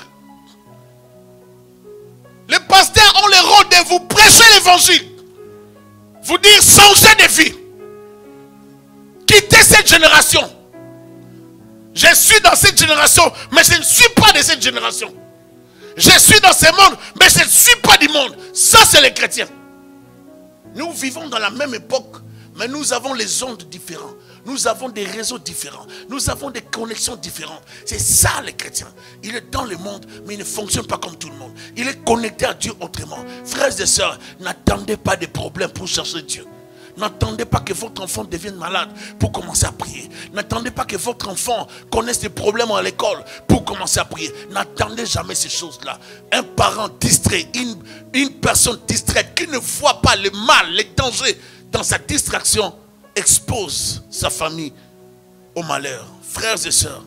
Les pasteurs ont le rôle de vous prêcher l'évangile. Vous dire changez de vie. Quittez cette génération. Je suis dans cette génération, mais je ne suis pas de cette génération. Je suis dans ce monde, mais je ne suis pas du monde. Ça, c'est les chrétiens. Nous vivons dans la même époque, mais nous avons les ondes différentes. Nous avons des réseaux différents. Nous avons des connexions différentes. C'est ça les chrétiens. Il est dans le monde, mais il ne fonctionne pas comme tout le monde. Il est connecté à Dieu autrement. Frères et sœurs, n'attendez pas des problèmes pour chercher Dieu. N'attendez pas que votre enfant devienne malade pour commencer à prier. N'attendez pas que votre enfant connaisse des problèmes à l'école pour commencer à prier. N'attendez jamais ces choses-là. Un parent distrait, une, une personne distraite qui ne voit pas le mal, les dangers dans sa distraction, expose sa famille au malheur. Frères et sœurs,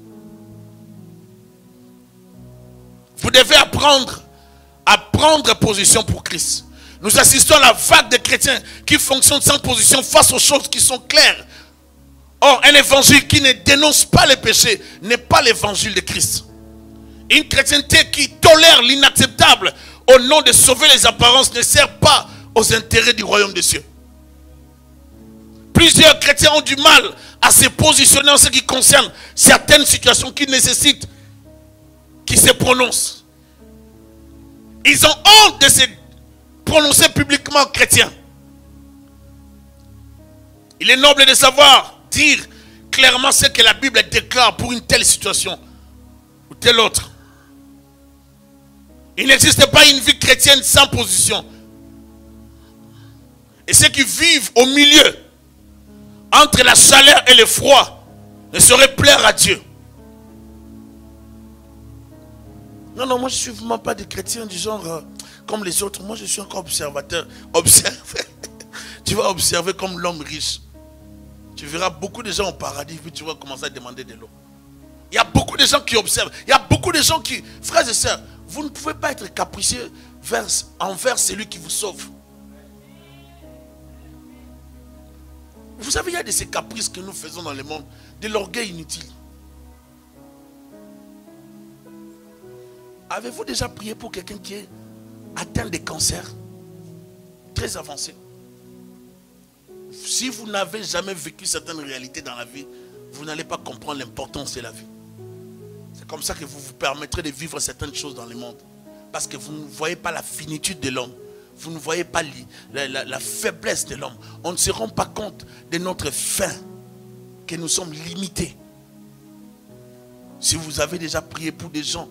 vous devez apprendre à prendre position pour Christ. Nous assistons à la vague de chrétiens qui fonctionnent sans position face aux choses qui sont claires. Or, un évangile qui ne dénonce pas les péchés n'est pas l'évangile de Christ. Une chrétienté qui tolère l'inacceptable au nom de sauver les apparences ne sert pas aux intérêts du royaume des cieux. Plusieurs chrétiens ont du mal à se positionner en ce qui concerne certaines situations qui nécessitent qu'ils se prononcent. Ils ont honte de se prononcer publiquement chrétien. Il est noble de savoir dire clairement ce que la Bible déclare pour une telle situation ou telle autre. Il n'existe pas une vie chrétienne sans position. Et ceux qui vivent au milieu, entre la chaleur et le froid, ne sauraient plaire à Dieu. Non, non, moi je ne suis vraiment pas des chrétiens du genre euh, comme les autres. Moi je suis encore observateur. Observe. Tu vas observer comme l'homme riche. Tu verras beaucoup de gens au paradis, puis tu vas commencer à demander de l'eau. Il y a beaucoup de gens qui observent. Il y a beaucoup de gens qui... Frères et sœurs, vous ne pouvez pas être capricieux vers, envers celui qui vous sauve. Vous savez, il y a de ces caprices que nous faisons dans le monde, de l'orgueil inutile. Avez-vous déjà prié pour quelqu'un qui est atteint de cancer très avancé? Si vous n'avez jamais vécu certaines réalités dans la vie, vous n'allez pas comprendre l'importance de la vie. C'est comme ça que vous vous permettrez de vivre certaines choses dans le monde. Parce que vous ne voyez pas la finitude de l'homme. Vous ne voyez pas la, la, la faiblesse de l'homme. On ne se rend pas compte de notre fin, que nous sommes limités. Si vous avez déjà prié pour des gens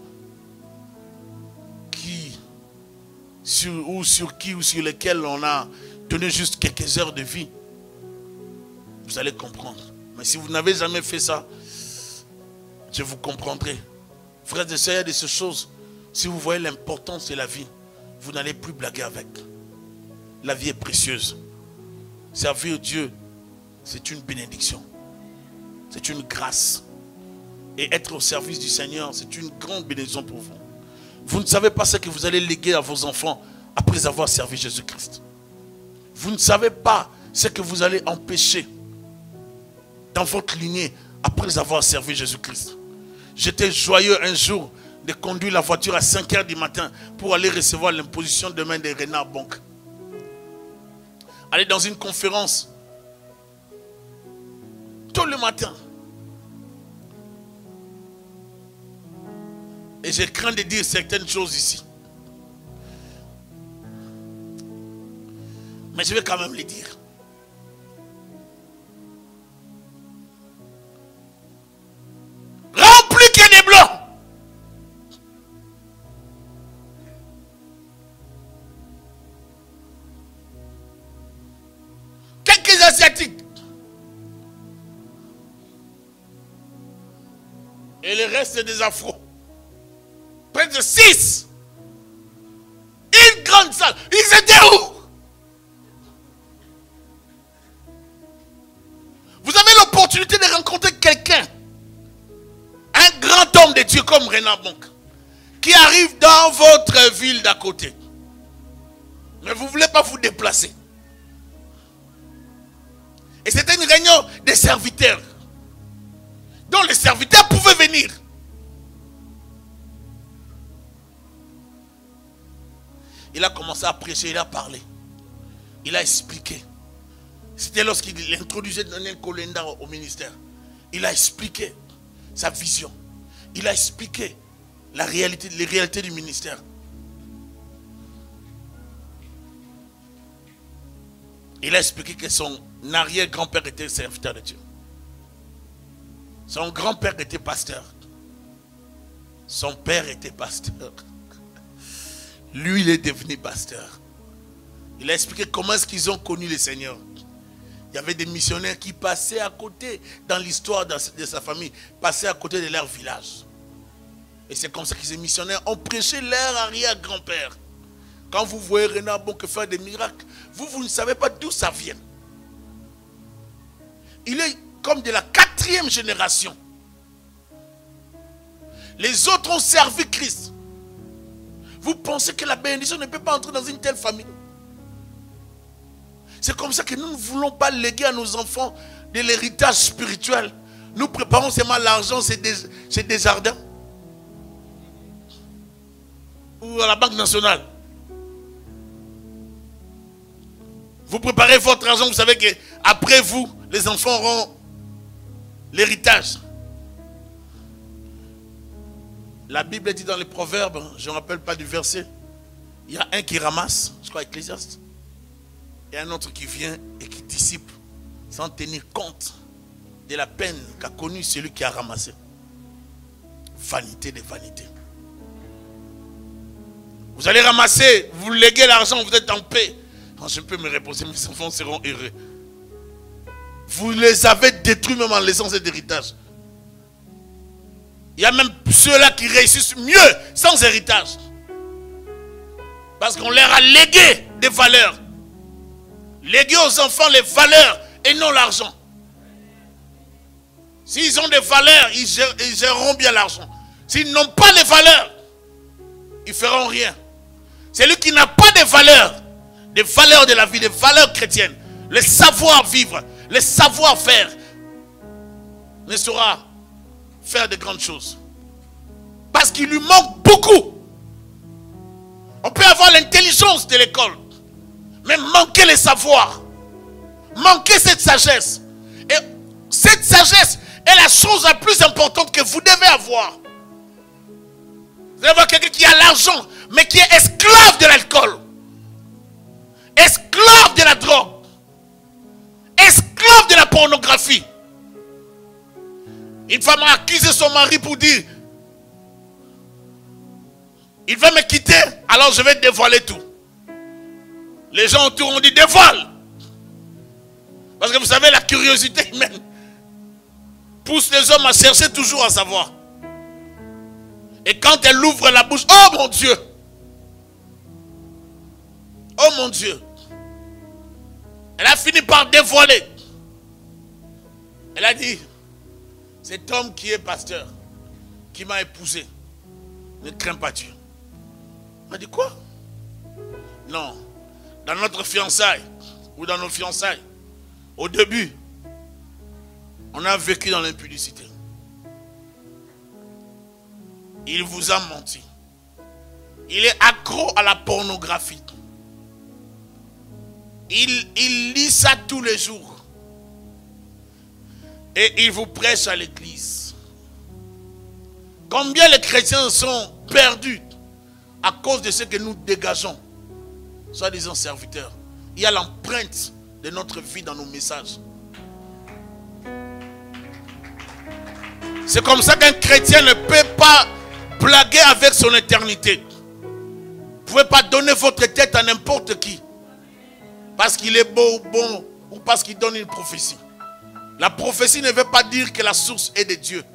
qui, sur, ou sur qui ou sur lesquels on a donné juste quelques heures de vie, vous allez comprendre. Mais si vous n'avez jamais fait ça, je vous comprendrai. Frères et sœurs, il y a de ces choses. Si vous voyez l'importance de la vie, vous n'allez plus blaguer avec. La vie est précieuse. Servir Dieu, c'est une bénédiction. C'est une grâce. Et être au service du Seigneur, c'est une grande bénédiction pour vous. Vous ne savez pas ce que vous allez léguer à vos enfants après avoir servi Jésus-Christ. Vous ne savez pas ce que vous allez empêcher dans votre lignée après avoir servi Jésus-Christ. J'étais joyeux un jour de conduire la voiture à cinq heures du matin pour aller recevoir l'imposition de main de Renard Bonk. Aller dans une conférence tout le matin. Et j'ai craint de dire certaines choses ici. Mais je vais quand même les dire. Rempli que des blancs. Quelques Asiatiques. Et le reste des Afro. Près de six. Une grande salle. Ils étaient où? Vous avez l'opportunité de rencontrer quelqu'un. Un grand homme de Dieu comme Renard Bonk. Qui arrive dans votre ville d'à côté. Mais vous ne voulez pas vous déplacer. Et c'était une réunion des serviteurs. Donc les serviteurs pouvaient venir. Il a commencé à prêcher, il a parlé. Il a expliqué. C'était lorsqu'il introduisait Daniel Kolenda au ministère. Il a expliqué sa vision. Il a expliqué la réalité, les réalités du ministère. Il a expliqué que son arrière-grand-père était serviteur de Dieu. Son grand-père était pasteur. Son père était pasteur. Lui, il est devenu pasteur. Il a expliqué comment est-ce qu'ils ont connu le Seigneur. Il y avait des missionnaires qui passaient à côté, dans l'histoire de sa famille, passaient à côté de leur village. Et c'est comme ça que ces missionnaires ont prêché leur arrière-grand-père. Quand vous voyez Renard Bonk faire des miracles, vous, vous ne savez pas d'où ça vient. Il est comme de la quatrième génération. Les autres ont servi Christ. Vous pensez que la bénédiction ne peut pas entrer dans une telle famille? C'est comme ça que nous ne voulons pas léguer à nos enfants de l'héritage spirituel. Nous préparons seulement l'argent, c'est des, c'est des jardins. Ou à la Banque nationale. Vous préparez votre argent, vous savez qu'après vous, les enfants auront l'héritage. La Bible dit dans les Proverbes, je ne me rappelle pas du verset, il y a un qui ramasse, je crois Ecclésiaste, et un autre qui vient et qui dissipe, sans tenir compte de la peine qu'a connue celui qui a ramassé. Vanité de vanité. Vous allez ramasser, vous léguez l'argent, vous êtes en paix. Quand je peux me reposer, mes enfants seront heureux. Vous les avez détruits même en laissant cet héritage. Il y a même ceux-là qui réussissent mieux sans héritage. Parce qu'on leur a légué des valeurs. Léguer aux enfants les valeurs et non l'argent. S'ils ont des valeurs, ils, gère, ils géreront bien l'argent. S'ils n'ont pas les valeurs, ils feront rien. Celui qui n'a pas de valeurs, des valeurs de la vie, des valeurs chrétiennes, le savoir-vivre, le savoir-faire, ne saura faire de grandes choses. Parce qu'il lui manque beaucoup. On peut avoir l'intelligence de l'école, mais manquer le savoir, manquer cette sagesse. Et cette sagesse est la chose la plus importante que vous devez avoir. Vous allez voir quelqu'un qui a l'argent, mais qui est esclave de l'alcool, esclave de la drogue, esclave de la pornographie. Une femme a accusé son mari pour dire: il va me quitter, alors je vais dévoiler tout. Les gens autour ont dit: dévoile. Parce que vous savez, la curiosité humaine pousse les hommes à chercher toujours à savoir. Et quand elle ouvre la bouche, oh mon Dieu, oh mon Dieu, elle a fini par dévoiler. Elle a dit: cet homme qui est pasteur, qui m'a épousé, ne craint pas Dieu. Elle a dit: quoi? Non, dans notre fiançailles, ou dans nos fiançailles, au début, on a vécu dans l'impudicité. Il vous a menti. Il est accro à la pornographie. Il, il lit ça tous les jours. Et il vous prêche à l'église. Combien les chrétiens sont perdus à cause de ce que nous dégageons, soi-disant serviteurs. Il y a l'empreinte de notre vie dans nos messages. C'est comme ça qu'un chrétien ne peut pas blaguer avec son éternité. Vous ne pouvez pas donner votre tête à n'importe qui, parce qu'il est beau ou bon, ou parce qu'il donne une prophétie. La prophétie ne veut pas dire que la source est de Dieu.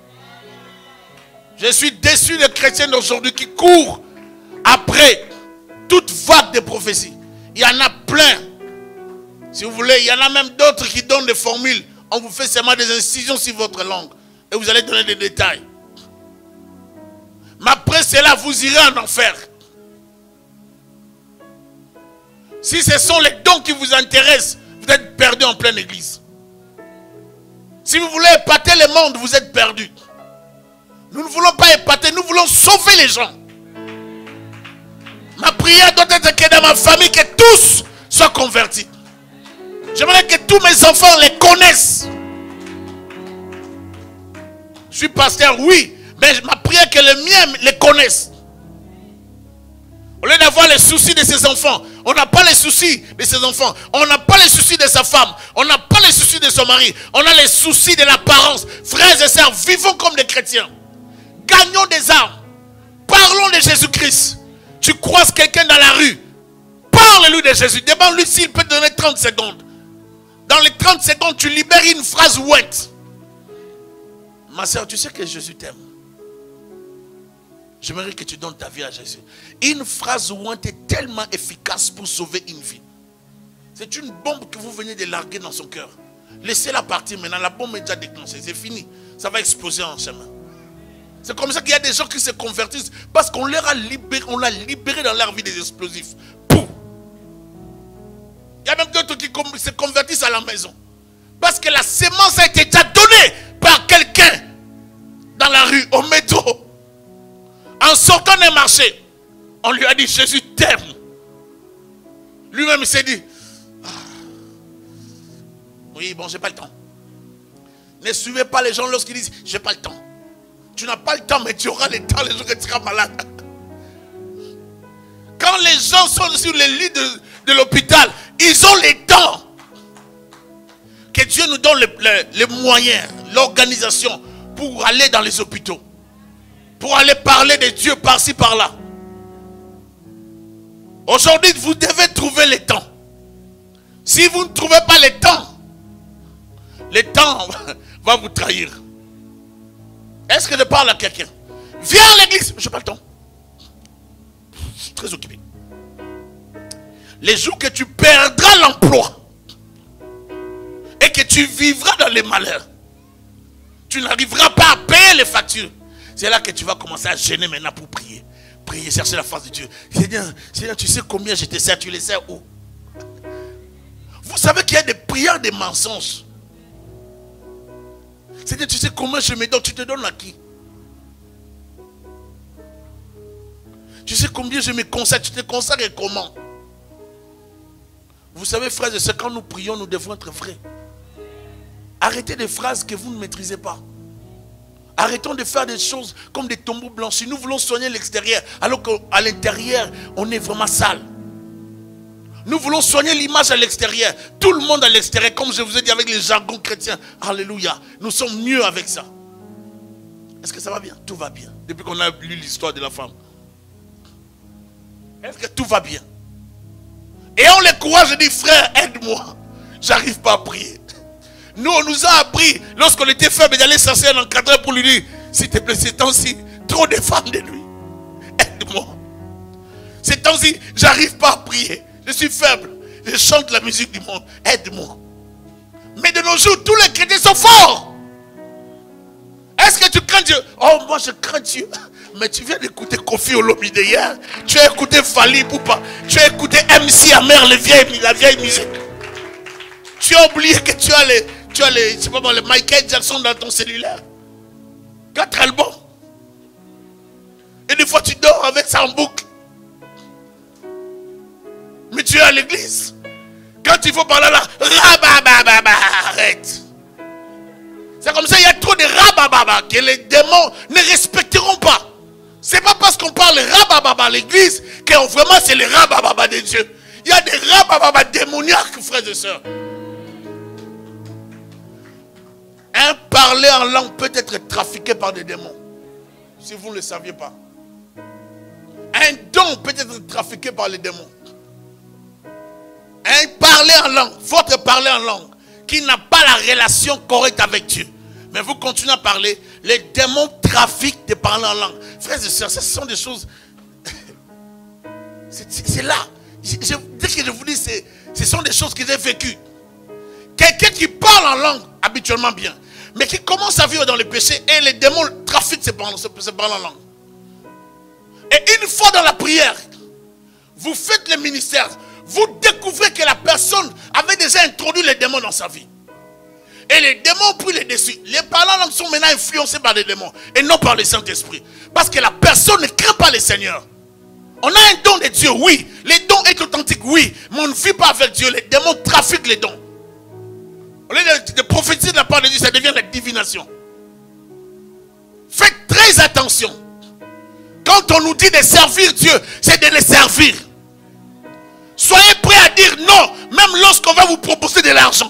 Je suis déçu des chrétiens d'aujourd'hui qui courent après toute vague de prophéties. Il y en a plein. Si vous voulez, il y en a même d'autres qui donnent des formules. On vous fait seulement des incisions sur votre langue. Et vous allez donner des détails. Mais après cela, vous irez en enfer. Si ce sont les dons qui vous intéressent, vous êtes perdu en pleine église. Si vous voulez épater le monde, vous êtes perdu. Nous ne voulons pas épater, nous voulons sauver les gens. Ma prière doit être que dans ma famille, que tous soient convertis. J'aimerais que tous mes enfants les connaissent. Je suis pasteur, oui, mais ma prière est que les miens les connaissent. Au lieu d'avoir les soucis de ses enfants, on n'a pas les soucis de ses enfants. On n'a pas les soucis de sa femme. On n'a pas les soucis de son mari. On a les soucis de l'apparence. Frères et sœurs, vivons comme des chrétiens. Gagnons des âmes. Parlons de Jésus-Christ. Tu croises quelqu'un dans la rue, parle-lui de Jésus. Demande-lui s'il peut te donner trente secondes. Dans les trente secondes, tu libères une phrase ouette. Ma soeur, tu sais que Jésus t'aime. J'aimerais que tu donnes ta vie à Jésus. Une phrase ouette est tellement efficace pour sauver une vie. C'est une bombe que vous venez de larguer dans son cœur. Laissez-la partir maintenant. La bombe est déjà déclenchée. C'est fini. Ça va exploser en chemin. C'est comme ça qu'il y a des gens qui se convertissent parce qu'on leur a libéré, on l'a libéré dans leur vie des explosifs. Pouf. Il y a même d'autres qui se convertissent à la maison. Parce que la sémence a été déjà donnée par quelqu'un dans la rue, au métro. En sortant d'un marché, on lui a dit: Jésus t'aime. Lui-même il s'est dit: ah, oui, bon, j'ai pas le temps. Ne suivez pas les gens lorsqu'ils disent: j'ai pas le temps. Tu n'as pas le temps, mais tu auras le temps les jours que tu seras malade. Quand les gens sont sur les lits de, de l'hôpital, ils ont le temps. Que Dieu nous donne les, les, les moyens, l'organisation pour aller dans les hôpitaux. Pour aller parler de Dieu par-ci, par-là. Aujourd'hui, vous devez trouver le temps. Si vous ne trouvez pas le temps, le temps va vous trahir. Est-ce que je parle à quelqu'un? Viens à l'église. Je n'ai pas le temps. Je suis très occupé. Les jours que tu perdras l'emploi et que tu vivras dans les malheurs, tu n'arriveras pas à payer les factures. C'est là que tu vas commencer à gêner maintenant pour prier. Prier, chercher la face de Dieu. Seigneur, Seigneur, tu sais combien je te sers, tu les sers où? Vous savez qu'il y a des prières, des mensonges. Seigneur, tu sais comment je me donne, tu te donnes à qui? Tu sais combien je me consacre, tu te consacres comment? Vous savez, frères et sœurs, quand nous prions, nous devons être vrais. Arrêtez des phrases que vous ne maîtrisez pas. Arrêtons de faire des choses comme des tombeaux blanchis. Nous voulons soigner l'extérieur, alors qu'à l'intérieur, on est vraiment sale. Nous voulons soigner l'image à l'extérieur. Tout le monde à l'extérieur, comme je vous ai dit avec les jargons chrétiens. Alléluia. Nous sommes mieux avec ça. Est-ce que ça va bien? Tout va bien. Depuis qu'on a lu l'histoire de la femme. Est-ce que tout va bien? Et on les courage et dit, frère, aide-moi. J'arrive pas à prier. Nous, on nous a appris, lorsqu'on était faible, d'aller chercher un encadreur pour lui dire, s'il te plaît, ces temps-ci, trop de femmes de nuit. Aide-moi. Ces temps-ci, j'arrive pas à prier. Je suis faible. Je chante la musique du monde. Aide-moi. Mais de nos jours, tous les chrétiens sont forts. Est-ce que tu crains Dieu? Oh, moi je crains Dieu. Mais tu viens d'écouter Kofi Olomide hier. Tu as écouté Fali Poupa. Tu as écouté M C Amer, les vieilles, la vieille musique. Tu as oublié que tu as les, tu as les, je sais pas moi, les Michael Jackson dans ton cellulaire. Quatre albums. Et des fois tu dors avec ça en boucle. Mais tu es à l'église. Quand il faut parler là, rabababa, arrête. C'est comme ça, il y a trop de rabababa que les démons ne respecteront pas. C'est pas parce qu'on parle rabababa à l'église que vraiment c'est le rabababa de Dieu. Il y a des rabababa démoniaques, frères et sœurs. Un parler en langue peut être trafiqué par des démons. Si vous ne le saviez pas. Un don peut être trafiqué par les démons. Un parler en langue, votre parler en langue, qui n'a pas la relation correcte avec Dieu. Mais vous continuez à parler, les démons trafiquent de parler en langue. Frères et sœurs, ce sont des choses... C'est là. Je, je, dès que je vous dis, ce sont des choses que j'ai vécues. Quelqu'un qui parle en langue, habituellement bien, mais qui commence à vivre dans le péché, et les démons trafiquent ces paroles en langue. Et une fois dans la prière, vous faites le ministère, vous découvrez que la personne avait déjà introduit les démons dans sa vie. Et les démons ont pris les dessus. Les parlants sont maintenant influencés par les démons et non par le Saint-Esprit. Parce que la personne ne craint pas le Seigneur. On a un don de Dieu, oui. Les dons est authentique, oui. Mais on ne vit pas avec Dieu. Les démons trafiquent les dons. Au lieu de, de prophétiser de la part de Dieu, ça devient la divination. Faites très attention. Quand on nous dit de servir Dieu, c'est de le servir. Soyez prêts à dire non, même lorsqu'on va vous proposer de l'argent.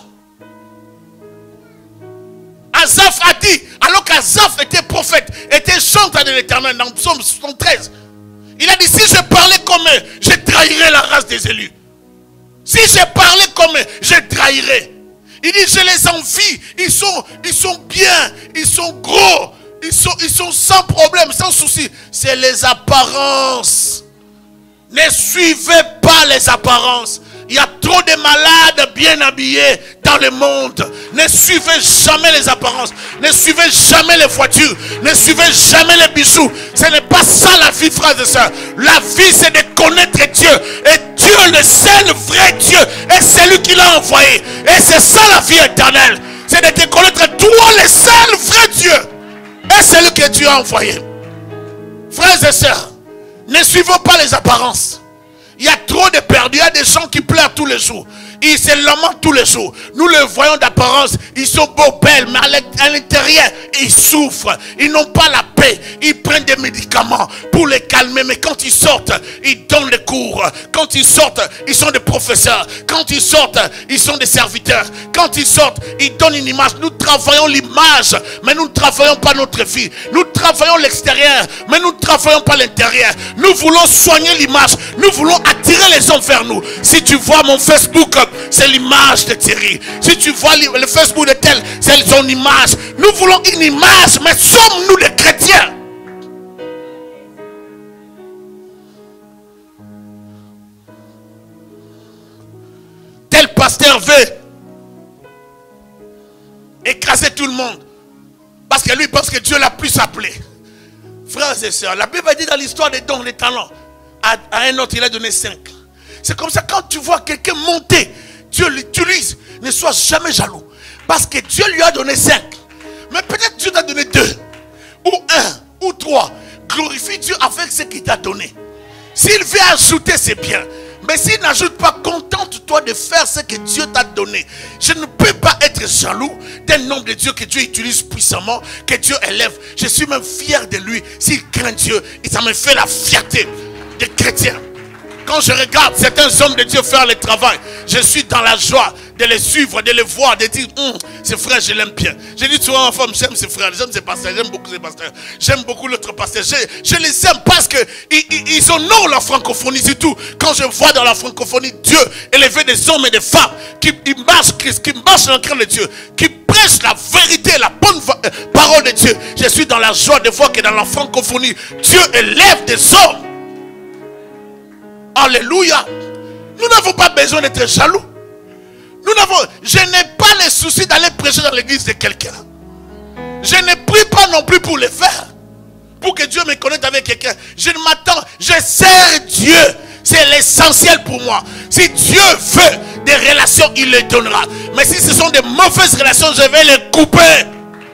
Asaph a dit, alors qu'Asaph était prophète, était chanteur de l'Éternel dans Psaume soixante-treize. Il a dit, si je parlais comme eux, je trahirais la race des élus. Si je parlais comme eux, je trahirais. Il dit, je les envie, ils sont, ils sont bien, ils sont gros, ils sont, ils sont sans problème, sans souci. C'est les apparences. Ne suivez pas les apparences. Il y a trop de malades bien habillés dans le monde. Ne suivez jamais les apparences. Ne suivez jamais les voitures. Ne suivez jamais les bijoux. Ce n'est pas ça la vie, frères et sœurs. La vie, c'est de connaître Dieu. Et Dieu, le seul vrai Dieu, est celui qui l'a envoyé. Et c'est ça la vie éternelle. C'est de te connaître toi, le seul vrai Dieu. Et celui que Dieu a envoyé. Frères et sœurs, ne suivons pas les apparences. Il y a trop de perdus. Il y a des gens qui pleurent tous les jours. Ils se lamentent tous les jours. Nous les voyons d'apparence. Ils sont beaux, belles. Mais à l'intérieur, ils souffrent. Ils n'ont pas la paix. Ils prennent des médicaments pour les calmer. Mais quand ils sortent, ils donnent les cours. Quand ils sortent, ils sont des professeurs. Quand ils sortent, ils sont des serviteurs. Quand ils sortent, ils donnent une image. Nous travaillons l'image, mais nous ne travaillons pas notre vie. Nous travaillons l'extérieur, mais nous ne travaillons pas l'intérieur. Nous voulons soigner l'image. Nous voulons attirer les hommes vers nous. Si tu vois mon Facebook, c'est l'image de Thierry. Si tu vois le Facebook de tel, c'est son image. Nous voulons une image, mais sommes-nous des chrétiens? Tel pasteur veut écraser tout le monde parce que lui pense que Dieu l'a plus appelé. Frères et sœurs, la Bible dit dans l'histoire des dons, des talents, à, à un autre il a donné cinq. C'est comme ça, quand tu vois quelqu'un monter, Dieu l'utilise. Ne sois jamais jaloux, parce que Dieu lui a donné cinq, mais peut-être Dieu t'a donné deux ou un ou trois. Glorifie Dieu avec ce qu'il t'a donné. S'il veut ajouter, c'est bien. Mais s'il n'ajoute pas, contente-toi de faire ce que Dieu t'a donné. Je ne peux pas être jaloux d'un homme de Dieu que Dieu utilise puissamment, que Dieu élève. Je suis même fier de lui. S'il craint Dieu, et ça me fait la fierté des chrétiens. Quand je regarde certains hommes de Dieu faire le travail, je suis dans la joie de les suivre, de les voir, de dire, hum, ce frère, je l'aime bien. Je dis souvent en femme, j'aime ce frère, j'aime ce pasteur, j'aime beaucoup ce pasteur, j'aime beaucoup l'autre pasteur. Je, je les aime parce que ils, ils, ils honorent la francophonie, surtout quand je vois dans la francophonie Dieu élever des hommes et des femmes qui marchent, qui, qui marchent dans le cœur de Dieu, qui prêchent la vérité, la bonne parole de Dieu. Je suis dans la joie de voir que dans la francophonie, Dieu élève des hommes. Alléluia. Nous n'avons pas besoin d'être jaloux. Nous n'avons, je n'ai pas le souci d'aller prêcher dans l'église de quelqu'un. Je ne prie pas non plus pour le faire. Pour que Dieu me connaisse avec quelqu'un. Je ne m'attends, je sers Dieu. C'est l'essentiel pour moi. Si Dieu veut des relations, il les donnera. Mais si ce sont des mauvaises relations, je vais les couper.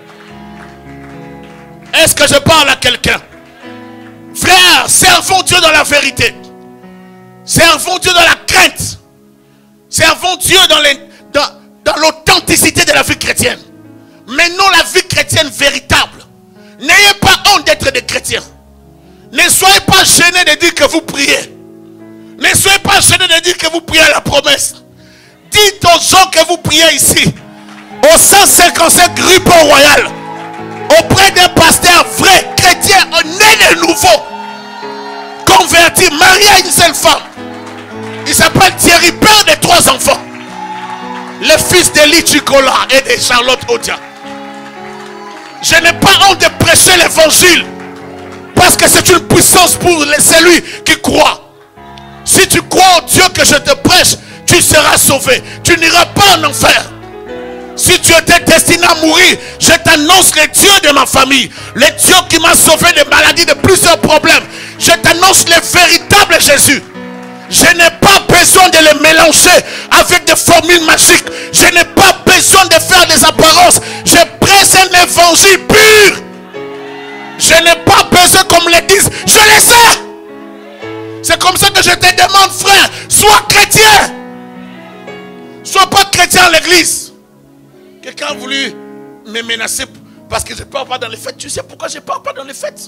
Est-ce que je parle à quelqu'un? Frère, servons Dieu dans la vérité. Servons Dieu dans la crainte. Servons Dieu dans, les, dans, dans l'authenticité de la vie chrétienne. Mais non la vie chrétienne véritable. N'ayez pas honte d'être des chrétiens. Ne soyez pas gênés de dire que vous priez. Ne soyez pas gênés de dire que vous priez à la promesse. Dites aux gens que vous priez ici. Au cent cinquante-cinq rue Port-Royal. Auprès d'un pasteur vrai, chrétien, né de nouveau. Converti, marié à une seule femme. Il s'appelle Thierry, père de trois enfants. Le fils d'Élie Chicola et de Charlotte Odia. Je n'ai pas honte de prêcher l'évangile. Parce que c'est une puissance pour celui qui croit. Si tu crois au Dieu que je te prêche, tu seras sauvé. Tu n'iras pas en enfer. Si tu étais destiné à mourir, je t'annonce le Dieu de ma famille. Le Dieu qui m'a sauvé de maladies, de plusieurs problèmes. Je t'annonce le véritable Jésus. Je n'ai pas besoin de les mélanger avec des formules magiques. Je n'ai pas besoin de faire des apparences. Je prêche un évangile pur. Je n'ai pas besoin qu'on me le dise. Je le sais. C'est comme ça que je te demande, frère, sois chrétien. Sois pas chrétien à l'église. Quelqu'un a voulu me menacer parce que je ne parle pas dans les fêtes. Tu sais pourquoi je ne parle pas dans les fêtes?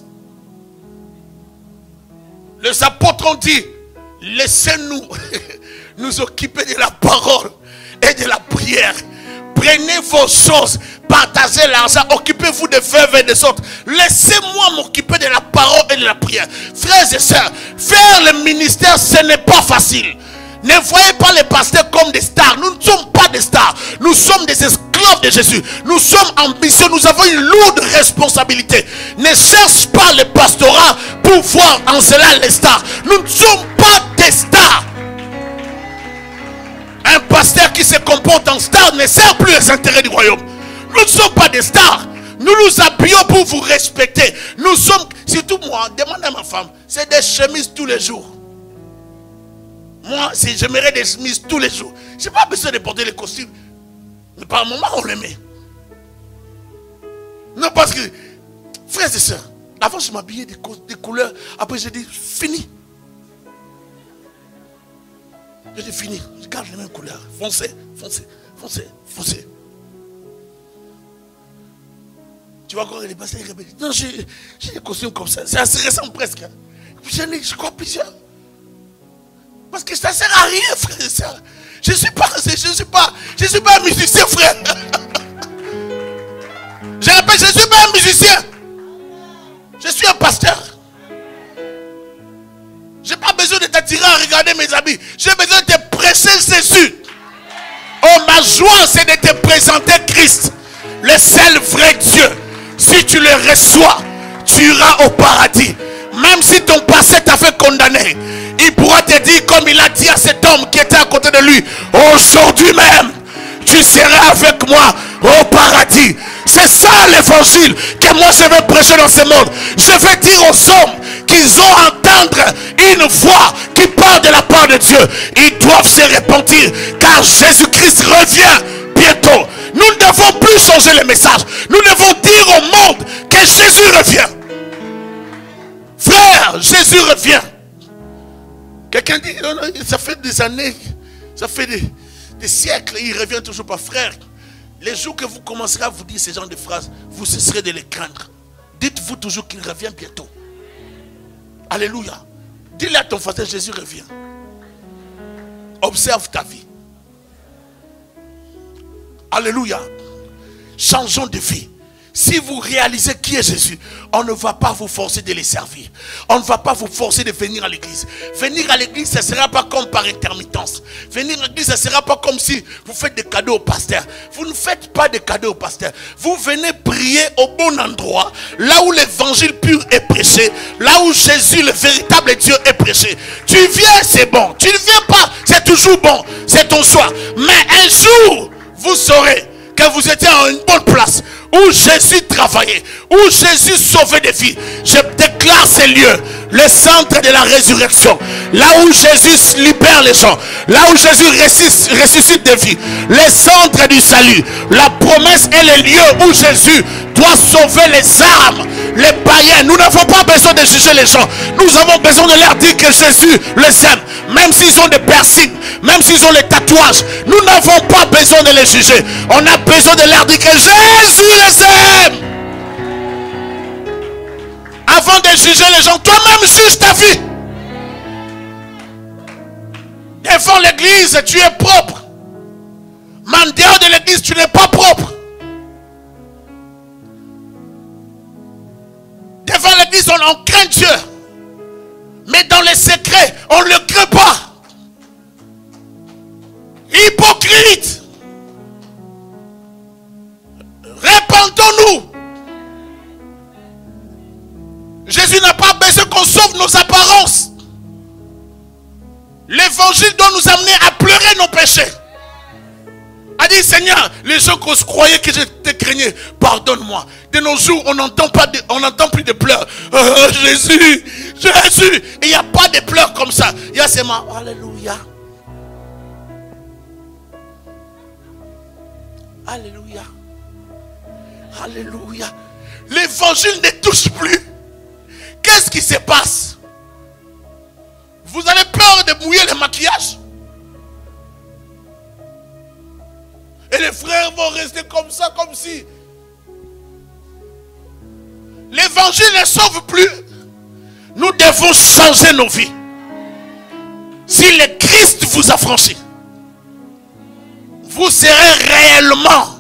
Les apôtres ont dit, laissez-nous nous occuper de la parole et de la prière. Prenez vos choses, partagez l'argent, occupez-vous des veuves et des autres. Laissez-moi m'occuper de la parole et de la prière. Frères et sœurs, faire le ministère, ce n'est pas facile. Ne voyez pas les pasteurs comme des stars. Nous ne sommes pas des stars. Nous sommes des esclaves de Jésus. Nous sommes ambitieux. Nous avons une lourde responsabilité. Ne cherche pas le pastorat pour voir en cela les stars. Nous ne sommes pas des stars. Un pasteur qui se comporte en star ne sert plus les intérêts du royaume. Nous ne sommes pas des stars. Nous nous habillons pour vous respecter. Nous sommes, surtout moi, demandez à ma femme, c'est des chemises tous les jours. Moi, si j'aimerais des chemises tous les jours, je n'ai pas besoin de porter les costumes. Mais par moment, on les met. Non, parce que, frères et sœurs, avant je m'habillais des, des couleurs, après j'ai dit, fini. J'ai dit, fini. Je garde les mêmes couleurs. Foncez, foncez, foncez, foncez. Tu vois encore les pasteurs répètent. Non, j'ai des costumes comme ça. C'est assez récent presque. J'en ai, je crois, plusieurs. Parce que ça ne sert à rien, frère et sœur. Je ne suis pas, je suis pas, je suis pas un musicien, frère. Je répète, je ne suis pas un musicien. Je suis un pasteur. Je n'ai pas besoin de t'attirer à regarder mes habits. J'ai besoin de te prêcher Jésus. joie, c'est de te présenter Christ, le seul vrai Dieu. Si tu le reçois, tu iras au paradis. Même si ton passé t'a fait condamner, il pourra te dire comme il a dit à cet homme qui était à côté de lui, aujourd'hui même, tu seras avec moi au paradis. C'est ça l'évangile que moi je vais prêcher dans ce monde. Je vais dire aux hommes qu'ils ont à entendre une voix qui parle de la part de Dieu. Ils doivent se repentir car Jésus-Christ revient bientôt. Nous ne devons plus changer le message. Nous devons dire au monde que Jésus revient. Frère, Jésus revient. Quelqu'un dit, ça fait des années, ça fait des, des siècles, il revient toujours pas. Frère, les jours que vous commencerez à vous dire ces genres de phrases, vous cesserez de les craindre. Dites-vous toujours qu'il revient bientôt. Alléluia. Dis-le à ton frère, Jésus revient. Observe ta vie. Alléluia. Changeons de vie. Si vous réalisez qui est Jésus, on ne va pas vous forcer de les servir. On ne va pas vous forcer de venir à l'église. Venir à l'église, ce ne sera pas comme par intermittence. Venir à l'église, ce ne sera pas comme si vous faites des cadeaux au pasteur. Vous ne faites pas de cadeaux au pasteur. Vous venez prier au bon endroit, là où l'évangile pur est prêché, là où Jésus, le véritable Dieu, est prêché. Tu viens, c'est bon. Tu ne viens pas, c'est toujours bon. C'est ton choix. Mais un jour, vous saurez que vous étiez en une bonne place, où Jésus travaillait, où Jésus sauvait des vies. Je déclare ces lieux, le centre de la résurrection, là où Jésus libère les gens, là où Jésus ressuscite, ressuscite des vies, le centre du salut, la promesse et les lieux où Jésus doit sauver les âmes, les païens. Nous n'avons pas besoin de juger les gens. Nous avons besoin de leur dire que Jésus les aime. Même s'ils ont des piercings, même s'ils ont les tatouages, nous n'avons pas besoin de les juger. On a besoin de leur dire que Jésus les aime. Avant de juger les gens, toi-même juge ta vie. Devant l'église, tu es propre. Mais en dehors de l'église, tu n'es pas propre. Devant l'église, on, on craint Dieu. Mais dans les secrets, on ne le craint pas. Hypocrite. Répandons-nous. Jésus n'a pas besoin qu'on sauve nos apparences. L'évangile doit nous amener à pleurer nos péchés. A dit Seigneur, les gens qu'on se croyait que je te craignais, pardonne-moi. De nos jours, on n'entend pas, de, on n'entend plus de pleurs. Oh, Jésus, Jésus. Et il n'y a pas de pleurs comme ça. Il y a seulement Alléluia. Alléluia. Alléluia. L'évangile ne touche plus. Qu'est-ce qui se passe? Vous avez peur de mouiller le maquillage? Et les frères vont rester comme ça, comme si l'évangile ne sauve plus. Nous devons changer nos vies. Si le Christ vous a franchi, vous serez réellement,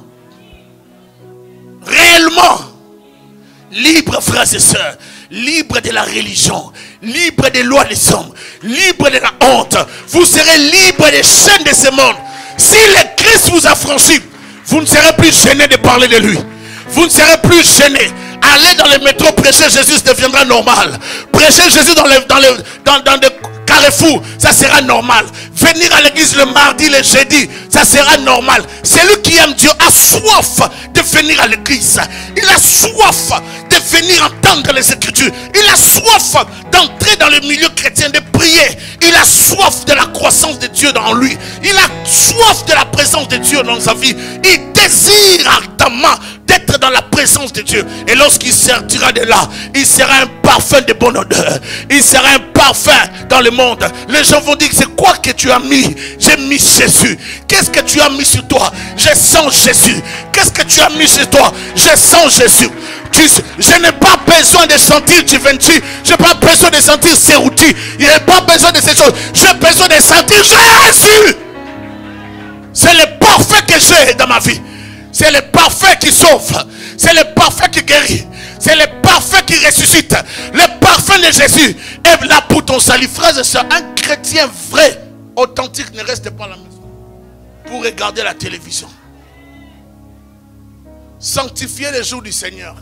réellement libre, frères et sœurs, libre de la religion, libre des lois des hommes, libre de la honte. Vous serez libre des chaînes de ce monde. Si le Christ vous a franchi, vous ne serez plus gêné de parler de lui. Vous ne serez plus gêné. Aller dans le métro, prêcher Jésus deviendra normal. Prêcher Jésus dans le, dans le, dans, dans le carrefour, ça sera normal. Venir à l'église le mardi, le jeudi, ça sera normal. Celui qui aime Dieu a soif de venir à l'église. Il a soif de venir entendre les Écritures. Il a soif d'entrer dans le milieu chrétien, de prier. Il a soif de la croissance de Dieu dans lui. Il a soif de la présence de Dieu dans sa vie. Il désire ardemment d'être dans la présence de Dieu. Et lorsqu'il sortira de là, il sera un parfum de bonne odeur. Il sera un parfum dans le monde. Les gens vont dire, c'est quoi que tu as mis? J'ai mis Jésus. Qu'est-ce que tu as mis sur toi? Je sens Jésus. Qu'est-ce que tu as mis sur toi? Je sens Jésus. Tu, je n'ai pas besoin de sentir Juventus. Je n'ai pas besoin de sentir Serouti. Je n'ai pas besoin de ces choses. J'ai besoin de sentir Jésus. C'est le parfait que j'ai dans ma vie. C'est le parfait qui sauve. C'est le parfait qui guérit. C'est le parfait qui ressuscite. Le parfum de Jésus est là pour ton salut. Frères et sœurs, un chrétien vrai, authentique, ne reste pas à la maison. pour regarder la télévision. Sanctifiez les jours du Seigneur.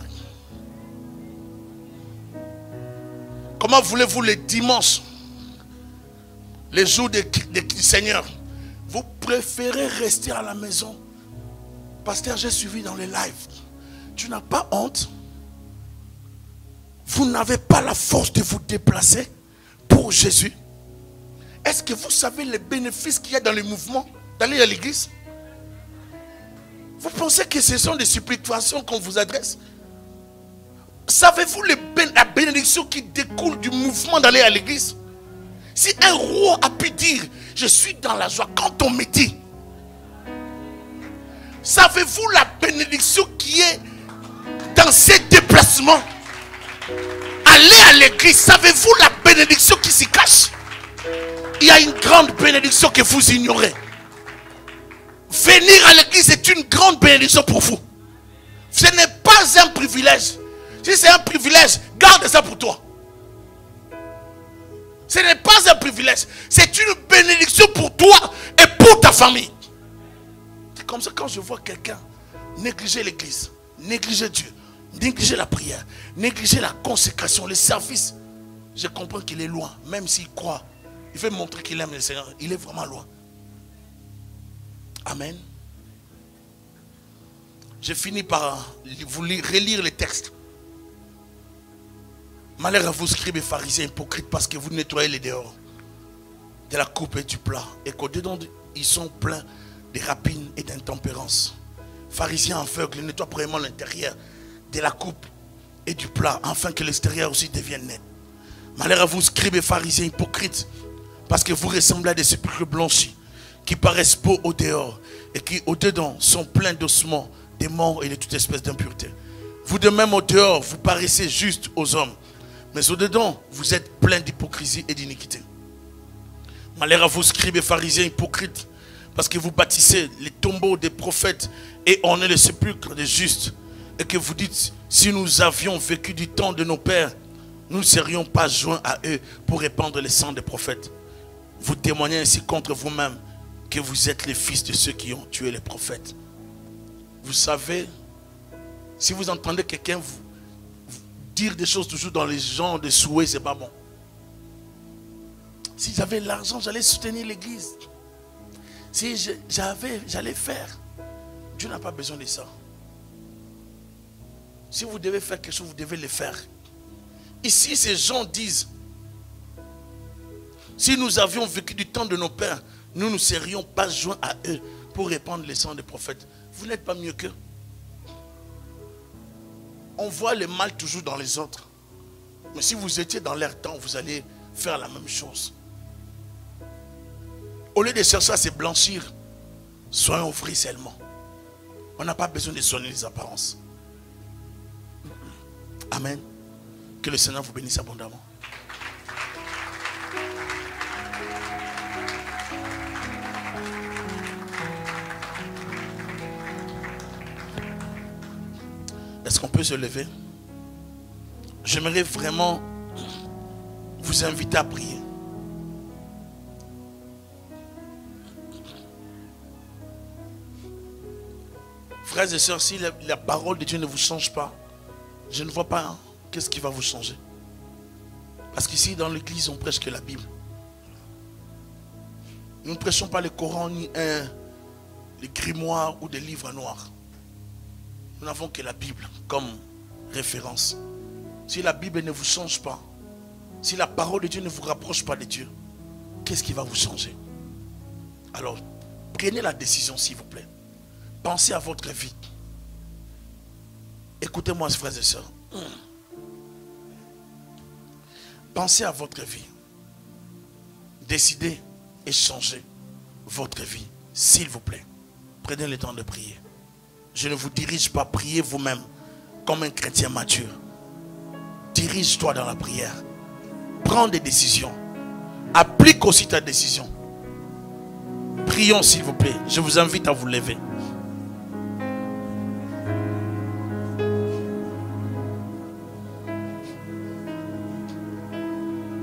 Comment voulez-vous les dimanches, les jours de, de, du Seigneur, vous préférez rester à la maison? Pasteur, j'ai suivi dans les lives. Tu n'as pas honte? Vous n'avez pas la force de vous déplacer pour Jésus? Est-ce que vous savez les bénéfices qu'il y a dans le mouvement d'aller à l'église? Vous pensez que ce sont des supplications qu'on vous adresse? Savez-vous la bénédiction qui découle du mouvement d'aller à l'église? Si un roi a pu dire, je suis dans la joie quand on me dit, savez-vous la bénédiction qui est dans ces déplacements? Aller à l'église, savez-vous la bénédiction qui s'y cache? Il y a une grande bénédiction que vous ignorez. Venir à l'église est une grande bénédiction pour vous. Ce n'est pas un privilège. Si c'est un privilège, garde ça pour toi. Ce n'est pas un privilège. C'est une bénédiction pour toi et pour ta famille. C'est comme ça quand je vois quelqu'un négliger l'église, négliger Dieu, négliger la prière, négliger la consécration, les services, je comprends qu'il est loin. Même s'il croit, il veut montrer qu'il aime le Seigneur, il est vraiment loin. Amen. Je finis par vous lire, relire les textes. Malheur à vous, scribes et pharisiens hypocrites, parce que vous nettoyez les dehors de la coupe et du plat, et qu'au-dedans ils sont pleins de rapines et d'intempérance. Pharisiens aveugles, nettoient premièrement l'intérieur de la coupe et du plat, afin que l'extérieur aussi devienne net. Malheur à vous, scribes et pharisiens hypocrites, parce que vous ressemblez à des sépulcres blanchis, qui paraissent beaux au dehors, et qui au-dedans sont pleins d'ossements, des morts et de toute espèce d'impureté. Vous de même au dehors, vous paraissez juste aux hommes, mais au-dedans, vous êtes pleins d'hypocrisie et d'iniquité. Malheur à vous, scribes et pharisiens hypocrites, parce que vous bâtissez les tombeaux des prophètes et ornez les sépulcres des justes, et que vous dites, si nous avions vécu du temps de nos pères, nous ne serions pas joints à eux pour répandre le sang des prophètes. Vous témoignez ainsi contre vous-même que vous êtes les fils de ceux qui ont tué les prophètes. Vous savez, si vous entendez quelqu'un vous, vous dire des choses toujours dans les genres de souhaits, c'est pas bon. Si j'avais l'argent, j'allais soutenir l'église. Si j'avais, j'allais faire. Dieu n'a pas besoin de ça. Si vous devez faire quelque chose, vous devez le faire. Ici, ces gens disent, si nous avions vécu du temps de nos pères, nous ne serions pas joints à eux pour répandre le sang des prophètes. Vous n'êtes pas mieux qu'eux. On voit le mal toujours dans les autres. Mais si vous étiez dans leur temps, vous allez faire la même chose. Au lieu de chercher à se blanchir, soyons ouvriers seulement. On n'a pas besoin de soigner les apparences. Amen. Que le Seigneur vous bénisse abondamment. Est-ce qu'on peut se lever? J'aimerais vraiment vous inviter à prier. Frères et sœurs, si la, la parole de Dieu ne vous change pas, je ne vois pas hein, qu'est-ce qui va vous changer. Parce qu'ici dans l'église, on prêche que la Bible. Nous ne prêchons pas le Coran ni un, les grimoires ou des livres noirs. Nous n'avons que la Bible comme référence. Si la Bible ne vous change pas, si la parole de Dieu ne vous rapproche pas de Dieu, qu'est-ce qui va vous changer? Alors, prenez la décision s'il vous plaît. Pensez à votre vie. Écoutez-moi, frères et sœurs. Pensez à votre vie. Décidez et changez votre vie, s'il vous plaît. Prenez le temps de prier. Je ne vous dirige pas, priez vous-même comme un chrétien mature. Dirige-toi dans la prière. Prends des décisions. Applique aussi ta décision. Prions s'il vous plaît. Je vous invite à vous lever.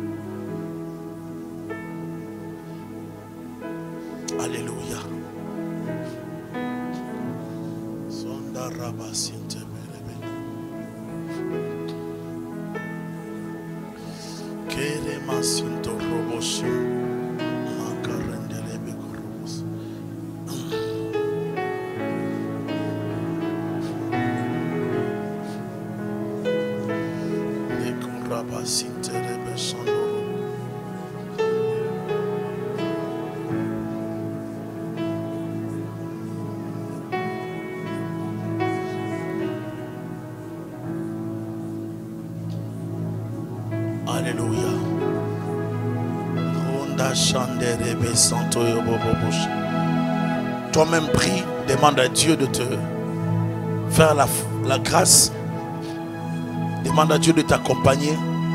Alléluia. Alléluia. Toi-même prie, demande à Dieu de te faire la, la grâce. Demande à Dieu de t'accompagner.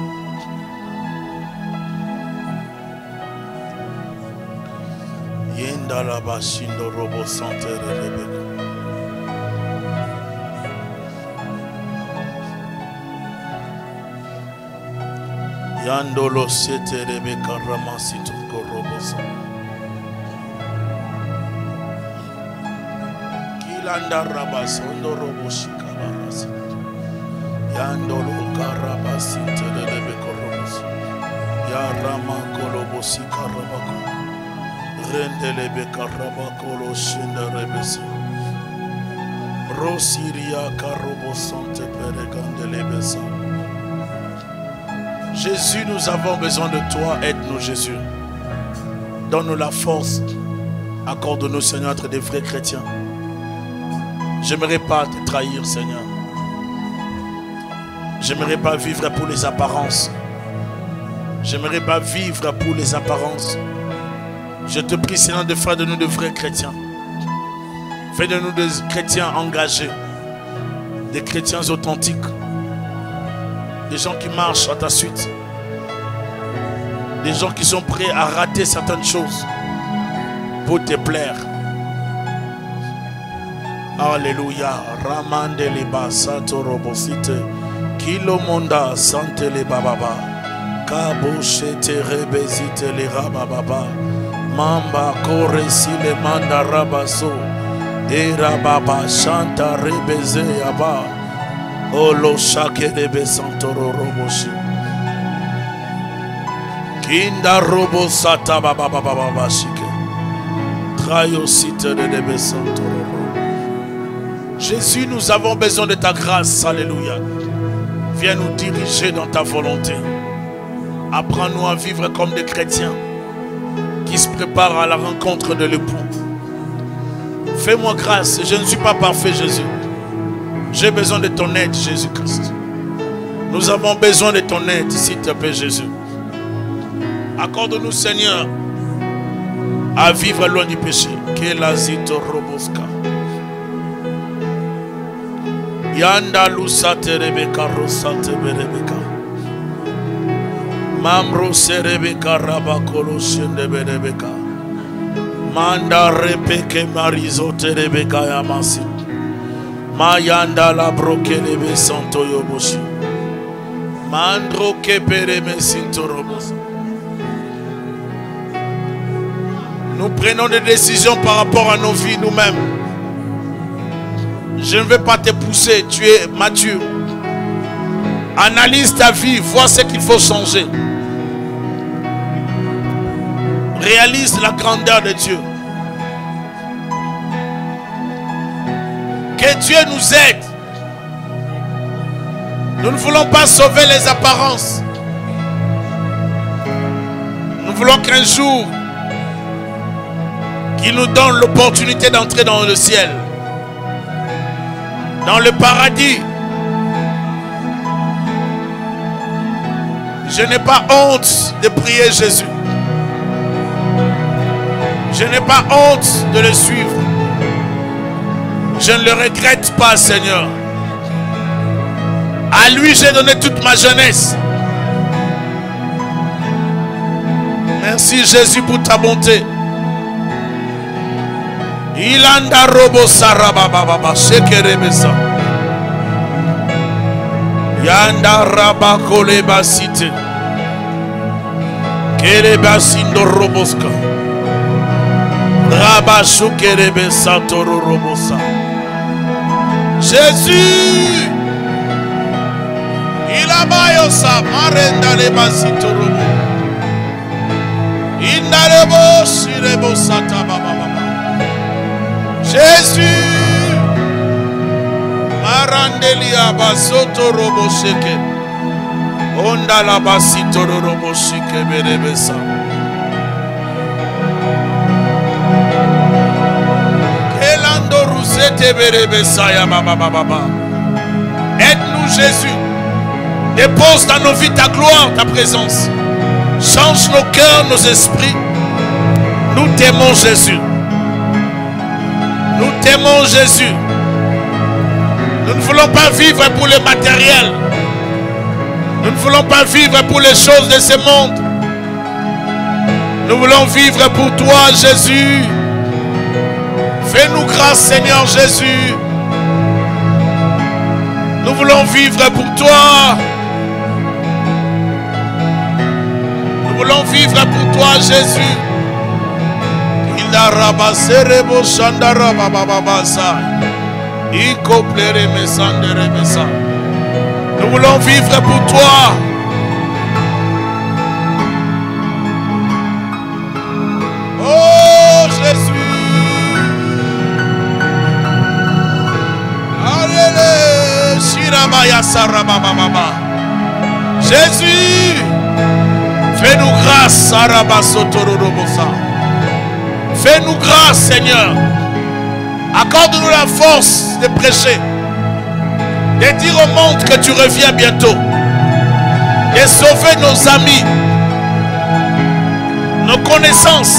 Yenda la bashindo robo sante rebeka. Yandolo sete rebeka ramasitu korobosa. Kilanda rabasondo robo shikabarasi. Yandolo karabasite rebeka robosa. Ya rama kolobosi karabako. Rendele beka rabako lo shinda rebesa. Rosiria karobosante peregandele besa. Jésus, nous avons besoin de toi. Aide-nous, Jésus. Donne-nous la force. Accorde-nous, Seigneur, être des vrais chrétiens. J'aimerais pas te trahir, Seigneur. J'aimerais pas vivre pour les apparences. J'aimerais pas vivre pour les apparences. Je te prie, Seigneur, de faire de nous de vrais chrétiens. Fais de nous des chrétiens engagés. Des chrétiens authentiques. Des gens qui marchent à ta suite. Des gens qui sont prêts à rater certaines choses pour te plaire. Alléluia. Ramande liba sato robosite. Kilomonda sante le bababa. Kabo shete rebezite le rabababa. Mamba kore si le manda rabaso. E rababa chanta rebeze yaba. Olo shake de besantoro roboshi. Kinda robo sata baba baba baba shike. Trayo site de besantoro. Jésus, nous avons besoin de ta grâce. Alléluia. Viens nous diriger dans ta volonté. Apprends-nous à vivre comme des chrétiens qui se préparent à la rencontre de l'époux. Fais-moi grâce. Je ne suis pas parfait, Jésus. J'ai besoin de ton aide, Jésus-Christ. Nous avons besoin de ton aide, s'il te plaît, Jésus. Accorde-nous, Seigneur, à vivre loin du péché. Kelazito roboska. Yanda lusate rebeka rosate berebeka. Mamro serebeka rabakolo shende berebeka. Manda repeke marizote rebeka yamasi. Mayanda la brokele be santo yoboshi. Mandro kepere me sinto robosa. Nous prenons des décisions par rapport à nos vies nous-mêmes. Je ne vais pas te pousser, tu es mature. Analyse ta vie, vois ce qu'il faut changer. Réalise la grandeur de Dieu. Que Dieu nous aide. Nous ne voulons pas sauver les apparences. Nous voulons qu'un jour, qu'il nous donne l'opportunité d'entrer dans le ciel. Dans le paradis. Je n'ai pas honte de prier Jésus. Je n'ai pas honte de le suivre. Je ne le regrette pas, Seigneur. À lui, j'ai donné toute ma jeunesse. Merci, Jésus, pour ta bonté. Ilanda robo sarababa shekerebesa. Yanda raba koleba site. Kereba sindo roboska. Raba shukerebe satoro robosa. Jésus. Il a baillé sa marenda les basito robo. Indarebo sirebo sata baba baba. Jésus. Marandelia basoto robo seke. Onda la basito robo seke berebesa. Aide-nous Jésus. Dépose dans nos vies ta gloire, ta présence. Change nos cœurs, nos esprits. Nous t'aimons Jésus. Nous t'aimons Jésus. Nous ne voulons pas vivre pour le matériel. Nous ne voulons pas vivre pour les choses de ce monde. Nous voulons vivre pour toi Jésus. Fais-nous grâce Seigneur Jésus. Nous voulons vivre pour toi. Nous voulons vivre pour toi Jésus. Nous voulons vivre pour toi. Oh Jésus. Jésus, fais-nous grâce. Fais-nous grâce, Seigneur. Accorde-nous la force de prêcher, de dire au monde que tu reviens bientôt, de sauver nos amis, nos connaissances.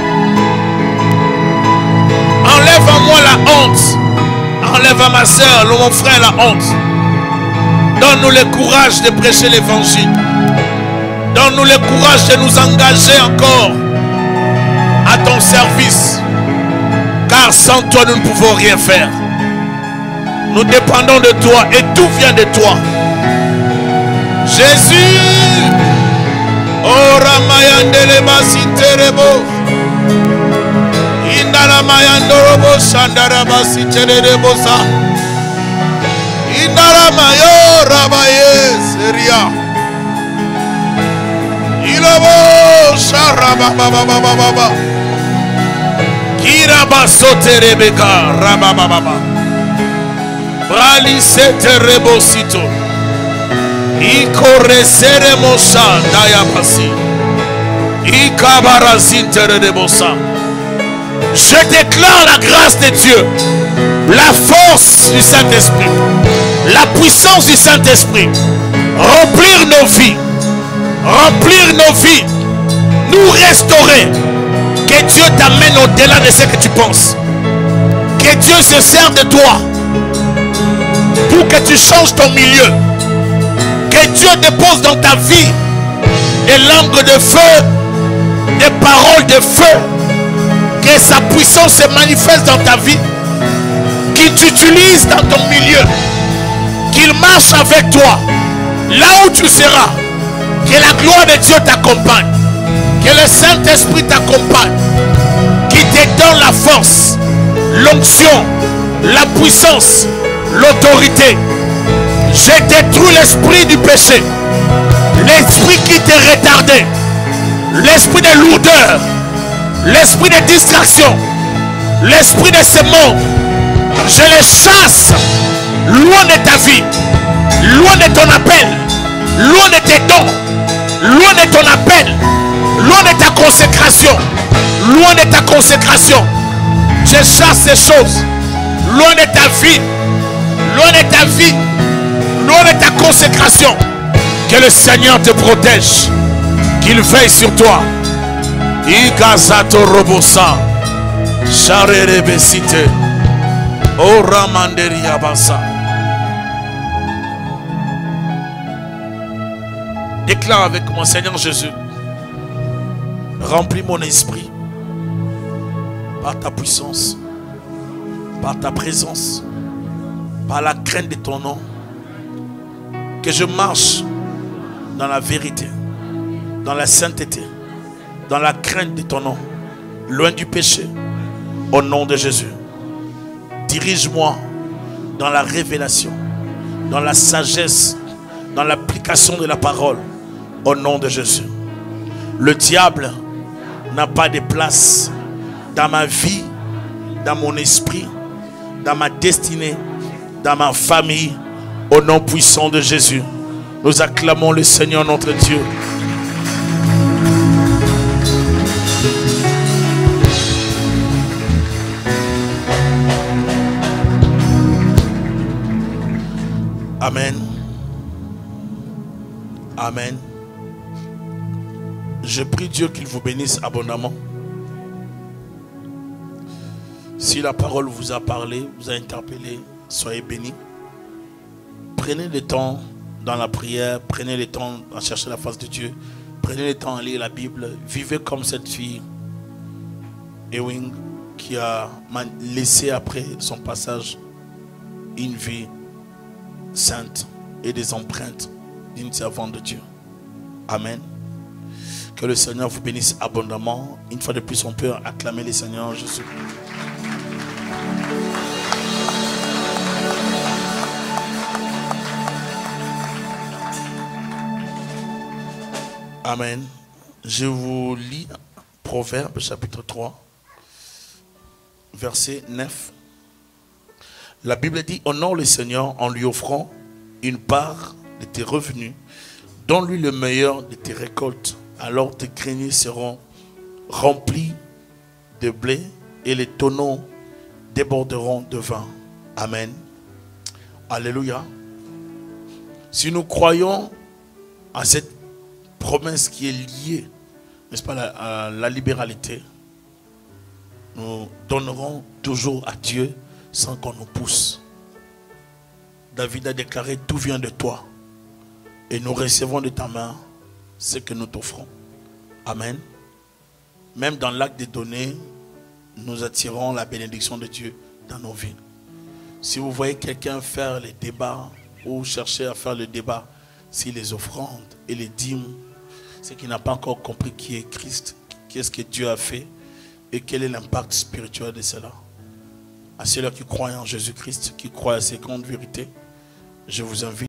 Enlève en moi la honte. Enlève à ma soeur, mon frère, la honte. Donne-nous le courage de prêcher l'évangile. Donne-nous le courage de nous engager encore à ton service. Car sans toi, nous ne pouvons rien faire. Nous dépendons de toi et tout vient de toi. Jésus. Oh Ramayandele Basiterebo. Indala Mayandorobo Shandaraba Siterebosa. Indala Mayo Rabaye Seria. Ilobo Sharabababababa. Kiraba Soterebeka Rabababa. Brali Seterebo Sito. Ikore Seremosha Dayabasi. Ikabarazinterebosa. Je déclare la grâce de Dieu, la force du Saint-Esprit, la puissance du Saint-Esprit, remplir nos vies, remplir nos vies, nous restaurer, que Dieu t'amène au-delà de ce que tu penses, que Dieu se sert de toi pour que tu changes ton milieu, que Dieu dépose dans ta vie des langues de feu, des paroles de feu, que sa puissance se manifeste dans ta vie, qu'il t'utilise dans ton milieu, qu'il marche avec toi, là où tu seras, que la gloire de Dieu t'accompagne, que le Saint-Esprit t'accompagne, qu'il te donne la force, l'onction, la puissance, l'autorité. Je détruis l'esprit du péché, l'esprit qui te retardait, l'esprit de lourdeur, l'esprit de distraction, l'esprit de ce monde. Je les chasse loin de ta vie, loin de ton appel, loin de tes dons, loin de ton appel, loin de ta consécration, loin de ta consécration. Je chasse ces choses loin de ta vie, loin de ta vie, loin de ta consécration. Que le Seigneur te protège, qu'il veille sur toi. Ikazato robosa, sharerebesite, ora manderia basa. Déclare avec moi, Seigneur Jésus, remplis mon esprit par ta puissance, par ta présence, par la crainte de ton nom, que je marche dans la vérité, dans la sainteté, dans la crainte de ton nom, loin du péché, au nom de Jésus. Dirige-moi, dans la révélation, dans la sagesse, dans l'application de la parole, au nom de Jésus. Le diable n'a pas de place dans ma vie, dans mon esprit, dans ma destinée, dans ma famille, au nom puissant de Jésus. Nous acclamons le Seigneur notre Dieu. Amen. Amen. Je prie Dieu qu'il vous bénisse abondamment. Si la parole vous a parlé, vous a interpellé, soyez bénis. Prenez le temps dans la prière, prenez le temps à chercher la face de Dieu, prenez le temps à lire la Bible, vivez comme cette fille, Ewing, qui a laissé après son passage une vie sainte et des empreintes d'une servante de Dieu. Amen. Que le Seigneur vous bénisse abondamment. Une fois de plus, on peut acclamer le Seigneur Jésus. Amen. Je vous lis Proverbe chapitre trois, verset neuf. La Bible dit: honore le Seigneur en lui offrant une part de tes revenus, donne-lui le meilleur de tes récoltes, alors tes greniers seront remplis de blé et les tonneaux déborderont de vin. Amen. Alléluia. Si nous croyons à cette promesse qui est liée, n'est-ce pas, à la libéralité, nous donnerons toujours à Dieu sans qu'on nous pousse. David a déclaré: tout vient de toi et nous recevons de ta main ce que nous t'offrons. Amen. Même dans l'acte de donner, nous attirons la bénédiction de Dieu dans nos vies. Si vous voyez quelqu'un faire les débats ou chercher à faire le débat si les offrandes et les dîmes, c'est qu'il n'a pas encore compris qui est Christ, qu'est-ce que Dieu a fait et quel est l'impact spirituel de cela. À ceux-là qui croient en Jésus-Christ, qui croient à ces grandes vérités, je vous invite